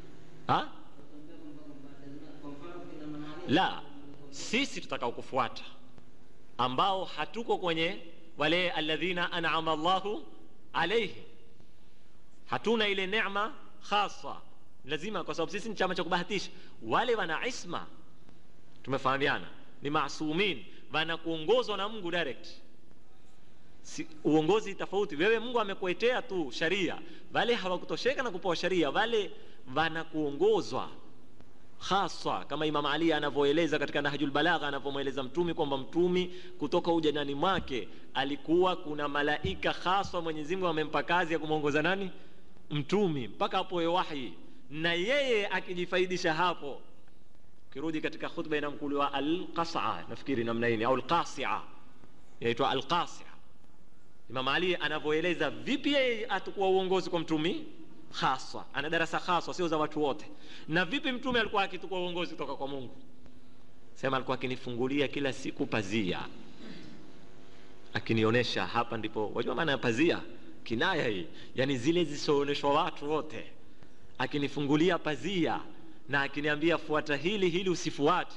La, sisi tutakao kufuata ambao hatuko kwenye wale alladhina an'ama Allahu alayhi, hatuna ile neema khasa, lazima, kwa sababu sisi ni chama cha kubahatisha. Wale wana isma, tumefahamiana, ni maasumin, wana kuongozwa na Mungu direct. Uongozi tofauti. Wewe Mungu amekuetea tu sharia, wale hawakutosheka na kupewa sharia, wale wana kuongozwa khasa, kama Imam Ali anavyoeleza katika Nahjul Balagha, anavyomueleza mtumi kwamba mtumi kutoka ujanani mwake alikuwa kuna malaika khasa Mwenyezi Mungu amempa kazi ya kumuongoza nani, mtumi, mpaka apoe wahi, na yeye akijifaidisha hapo kirudi katika khutba inamkuliwa al-qas'a, nafikiri namna hii, au al-qasi'a, yaitwa al-qasi'a. Imam Ali anavyoeleza vipi yeye atakuwa uongozi kwa mtumi khaswa, ana darasa khaswa, sio za watu wote, na vipi mtume alikuwa akitukua uongozi kutoka kwa Mungu. Sema alikuwa akinifungulia kila siku pazia, akinionyesha hapa ndipo. Wajua maana ya pazia? Kinaya hii, yani zile zisooneshwa watu wote. Akinifungulia pazia na akiniambia fuata hili usifuate,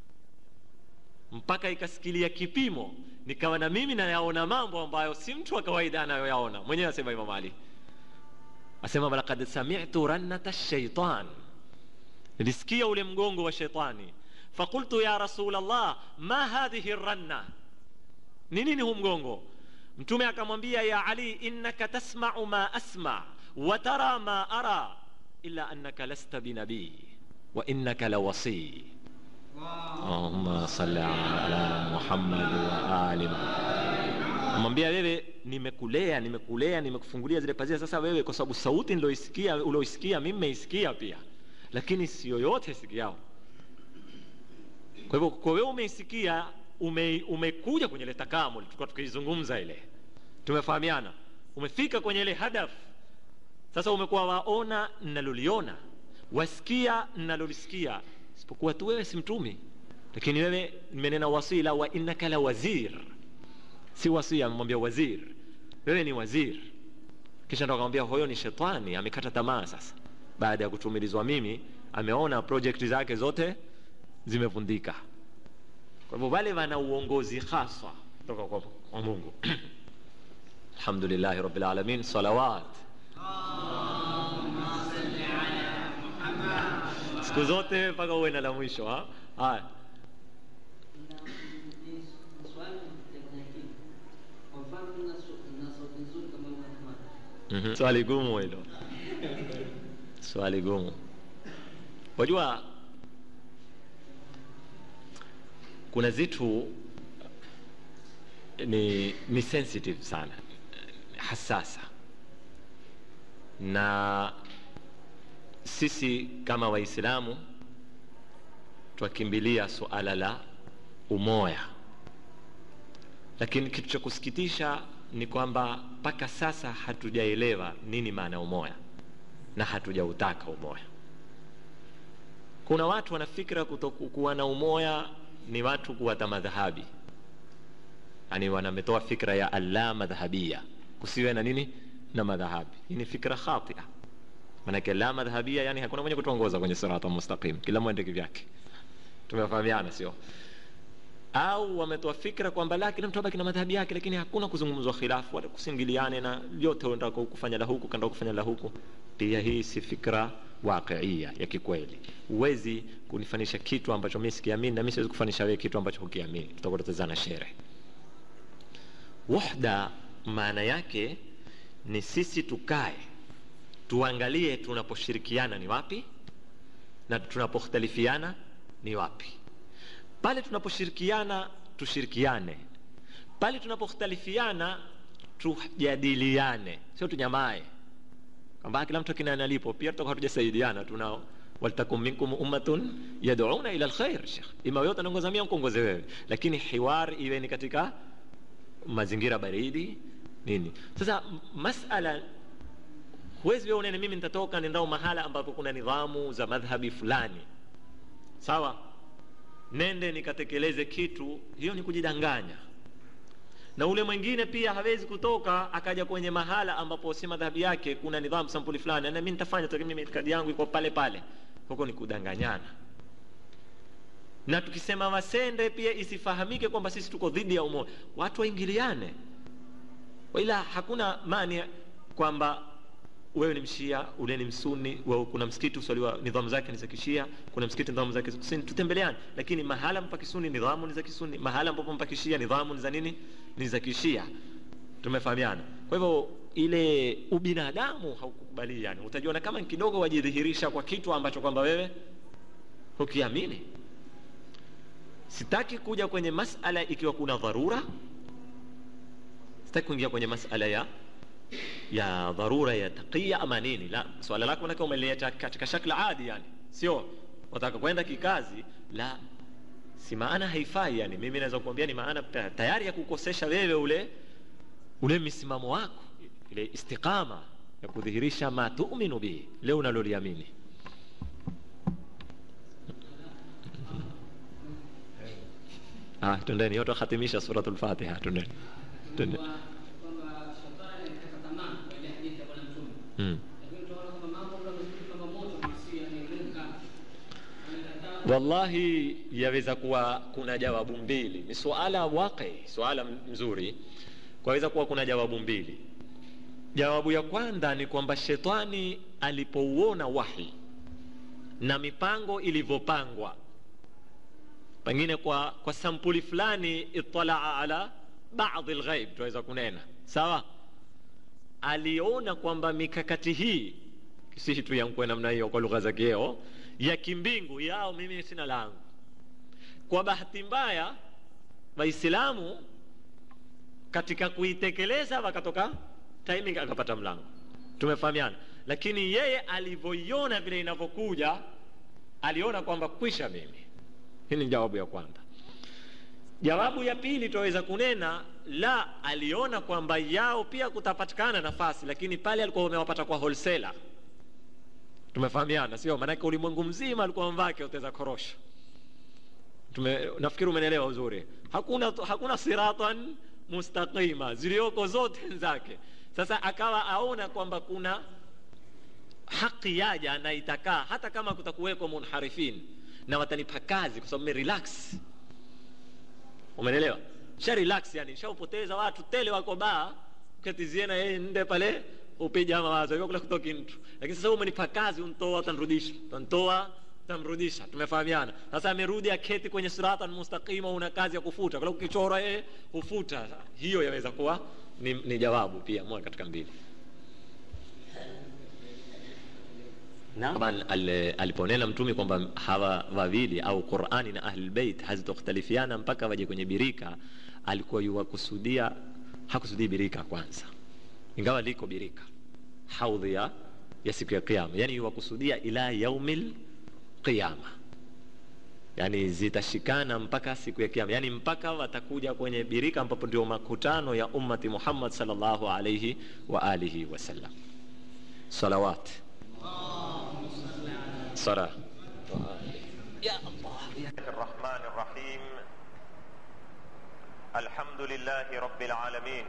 mpaka ikasikilia kipimo, nikawa na mimi nayaona mambo ambayo si mtu wa kawaida anayoyaona mwenyewe. Asema Imam Ali, asema laqad sami'tu rannata ash-shaytan, nilisikia ule mgongo wa shetani. Fakultu ya Rasulullah, ma hadhihi ranna, nini huu mgongo? Mtume akamwambia, ya Ali, innaka tasma'u ma asma' wa tara ma ara, illa annaka lasta binabii wa innaka lawasi. Allahumma salli ala Muhammad wa ali Muhammad. Amwambia, wewe nimekulea nimekufungulia zile pazia. Sasa wewe, kwa sababu sauti ulioisikia mimi nimeisikia pia, lakini sio yote sikiao. Kwa hivyo kwa wewe umeisikia, umekuja kwenye ile takamul tulikuwa tukizungumza ile, tumefahamiana, umefika kwenye ile hadaf. Sasa umekuwa waona ninaloliona, wasikia ninalolisikia, isipokuwa tu wewe si mtumi. Lakini wewe nimenena wasila, wa innaka la wazir, si wasia, amemwambia wazir, wewe ni wazir. Kisha ndo akamwambia huyo ni shetani, amekata tamaa sasa. Baada ya kutumilizwa mimi, ameona project zake zote zimevundika. Kwa hivyo wale wana uongozi hasa kutoka kwa Mungu. Alhamdulillah rabbil alamin, salawat Allahumma salli ala Muhammad, siku zote mpaka uwe na la mwisho. Haya, swali gumu hilo, swali gumu. Wajua kuna zitu ni sensitive sana, hasasa, na sisi kama Waislamu twakimbilia suala la umoja. Lakini kitu cha kusikitisha ni kwamba mpaka sasa hatujaelewa nini maana umoja na hatujautaka umoja. Kuna watu wanafikira kutokuwa na umoja ni watu kuwata madhahabi, yani wanametoa fikra ya alla madhhabia, kusiwe na nini na madhahabi. Hii ni fikra khatia. Maana la madhhabia yani hakuna mwenye kutuongoza kwenye sirata mustaqim, kila mmoja ndivyo vyake. Tumefahamiana sio? Au wametoa fikra kwamba la kila mtu abaki na madhhabi yake, lakini hakuna kuzungumzwa khilafu wala kusingiliane, na yote unataka kufanya la huku kanda kufanya la huku. Pia hii si fikra waqiia ya kikweli. Uwezi kunifanisha kitu ambacho mimi sikiamini na mimi siwezi kufanisha wewe kitu ambacho hukiamini, tutakotezana shere. Wahda maana yake ni sisi tukae tuangalie tunaposhirikiana ni wapi na tunapokhtalifiana ni wapi. Pale tunaposhirikiana tushirikiane, pale tunapokhtalifiana tujadiliane, sio tunyamae kwamba kila mtu kina analipo. Pia tutakuwa hatujasaidiana. Tunao waltakum minkum ummatun yad'una ila alkhair. Sheikh, ima yote anaongoza mimi nikuongoze wewe, lakini hiwar iwe ni katika mazingira baridi nini. Sasa masala, huwezi wewe unene mimi nitatoka nendao mahala ambapo kuna nidhamu za madhhabi fulani, sawa, nende nikatekeleze kitu, hiyo ni kujidanganya. Na ule mwingine pia hawezi kutoka akaja kwenye mahala ambapo si madhhabi yake kuna nidhamu sampuli fulani, na mimi nitafanya tu, mimi itikadi yangu iko pale pale. Huko ni kudanganyana. Na tukisema wasende pia isifahamike kwamba sisi tuko dhidi ya umoja, watu waingiliane. Wala hakuna maana kwamba wewe ni mshia, ule ni msuni, wewe kuna msikiti usaliwa nidhamu zake ni za kishia, kuna msikiti nidhamu zake za kisuni, tutembeleane. Lakini mahala mpaka kisuni nidhamu ni za kisuni, mahala ambapo mpaka kishia nidhamu ni za nini? Ni za kishia. Tumefahamiana. Kwa hivyo ile ubinadamu haukubali, yani utajiona kama kidogo wajidhihirisha kwa kitu ambacho kwamba wewe hukiamini. Sitaki kuja kwenye masala ikiwa kuna dharura, sitaki kuingia kwenye masala ya dharura ya taqiya ama nini. La, swala lako nako umeleta katika shakla adi, yani sio unataka kwenda kikazi la, si maana haifai. Yani mimi naweza kuambia ni maana tayari ya kukosesha wewe ule misimamo wako, ile istiqama ya kudhihirisha ma tu'minu bihi, leo unaloliamini. Tundeni yote khatimisha suratul Fatiha. Tundeni kwamba shetani alikata tamaa kwa ile hadithi ya Bwana Mtume. Lakini tunaona kwamba mambo kama moto si yanaeleka. Wallahi yaweza kuwa kuna jawabu mbili. Ni suala waqi, suala mzuri. Kwaweza kuwa kuna jawabu mbili. Jawabu ya kwanza ni kwamba shetani alipouona wahi na mipango ilivyopangwa, pengine kwa sampuli fulani, italaa ala baadhi alghaib, tuweza kunena sawa, aliona kwamba mikakati hii si tu yangu namna hiyo kwa lugha za kieo ya kimbingu yao, mimi sina langu. Kwa bahati mbaya Waislamu katika kuitekeleza wakatoka timing, akapata mlango. Tumefahamiana. Lakini yeye alivyoiona vile inavyokuja, aliona kwamba kwisha mimi. Hii ni jawabu ya kwanza. Jawabu ya pili tuweza kunena la, aliona kwamba yao pia kutapatikana nafasi, lakini pale alikuwa amewapata kwa wholesaler. Tumefahamiana, sio? Maana ulimwengu mzima alikuwa mvake utaweza korosha. Nafikiri umeelewa uzuri. Hakuna siratan mustaqima, zilioko zote zake. Sasa akawa aona kwamba kuna haki yaja na itakaa, hata kama kutakuweko munharifin na watanipa kazi kwa sababu relax. Umeelewa? Sha relax, yani shaupoteza watu tele wako baa, ukatiziena yeye nde pale upija mawazo hiyo kula kutoki mtu. Lakini sasa umenipa kazi, untoa utanrudisha, utantoa utamrudisha. Tumefahamiana. Sasa amerudi aketi kwenye siratan mustaqima, una kazi ya kufuta. Kwa ukichora yeye ufuta. Hiyo yaweza kuwa ni jawabu pia moja katika mbili. Naam, aliponena Mtume kwamba hawa wawili au Qur'ani na Ahlul Bait hazitokhtalifiana mpaka waje kwenye birika, alikuwa yuwakusudia, hakusudi birika kwanza, ingawa liko birika haudhi ya siku ya kiyama, yani yuwakusudia ila yaumil qiyama, yani zitashikana mpaka siku ya kiyama, yani mpaka watakuja kwenye birika ambapo ndio makutano ya ummati Muhammad sallallahu alayhi wa alihi wasallam. Salawat صلاة يا الله. الرحمن الرحيم. الحمد لله رب العالمين،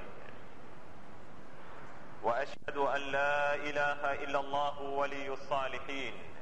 وأشهد أن لا إله إلا الله ولي الصالحين،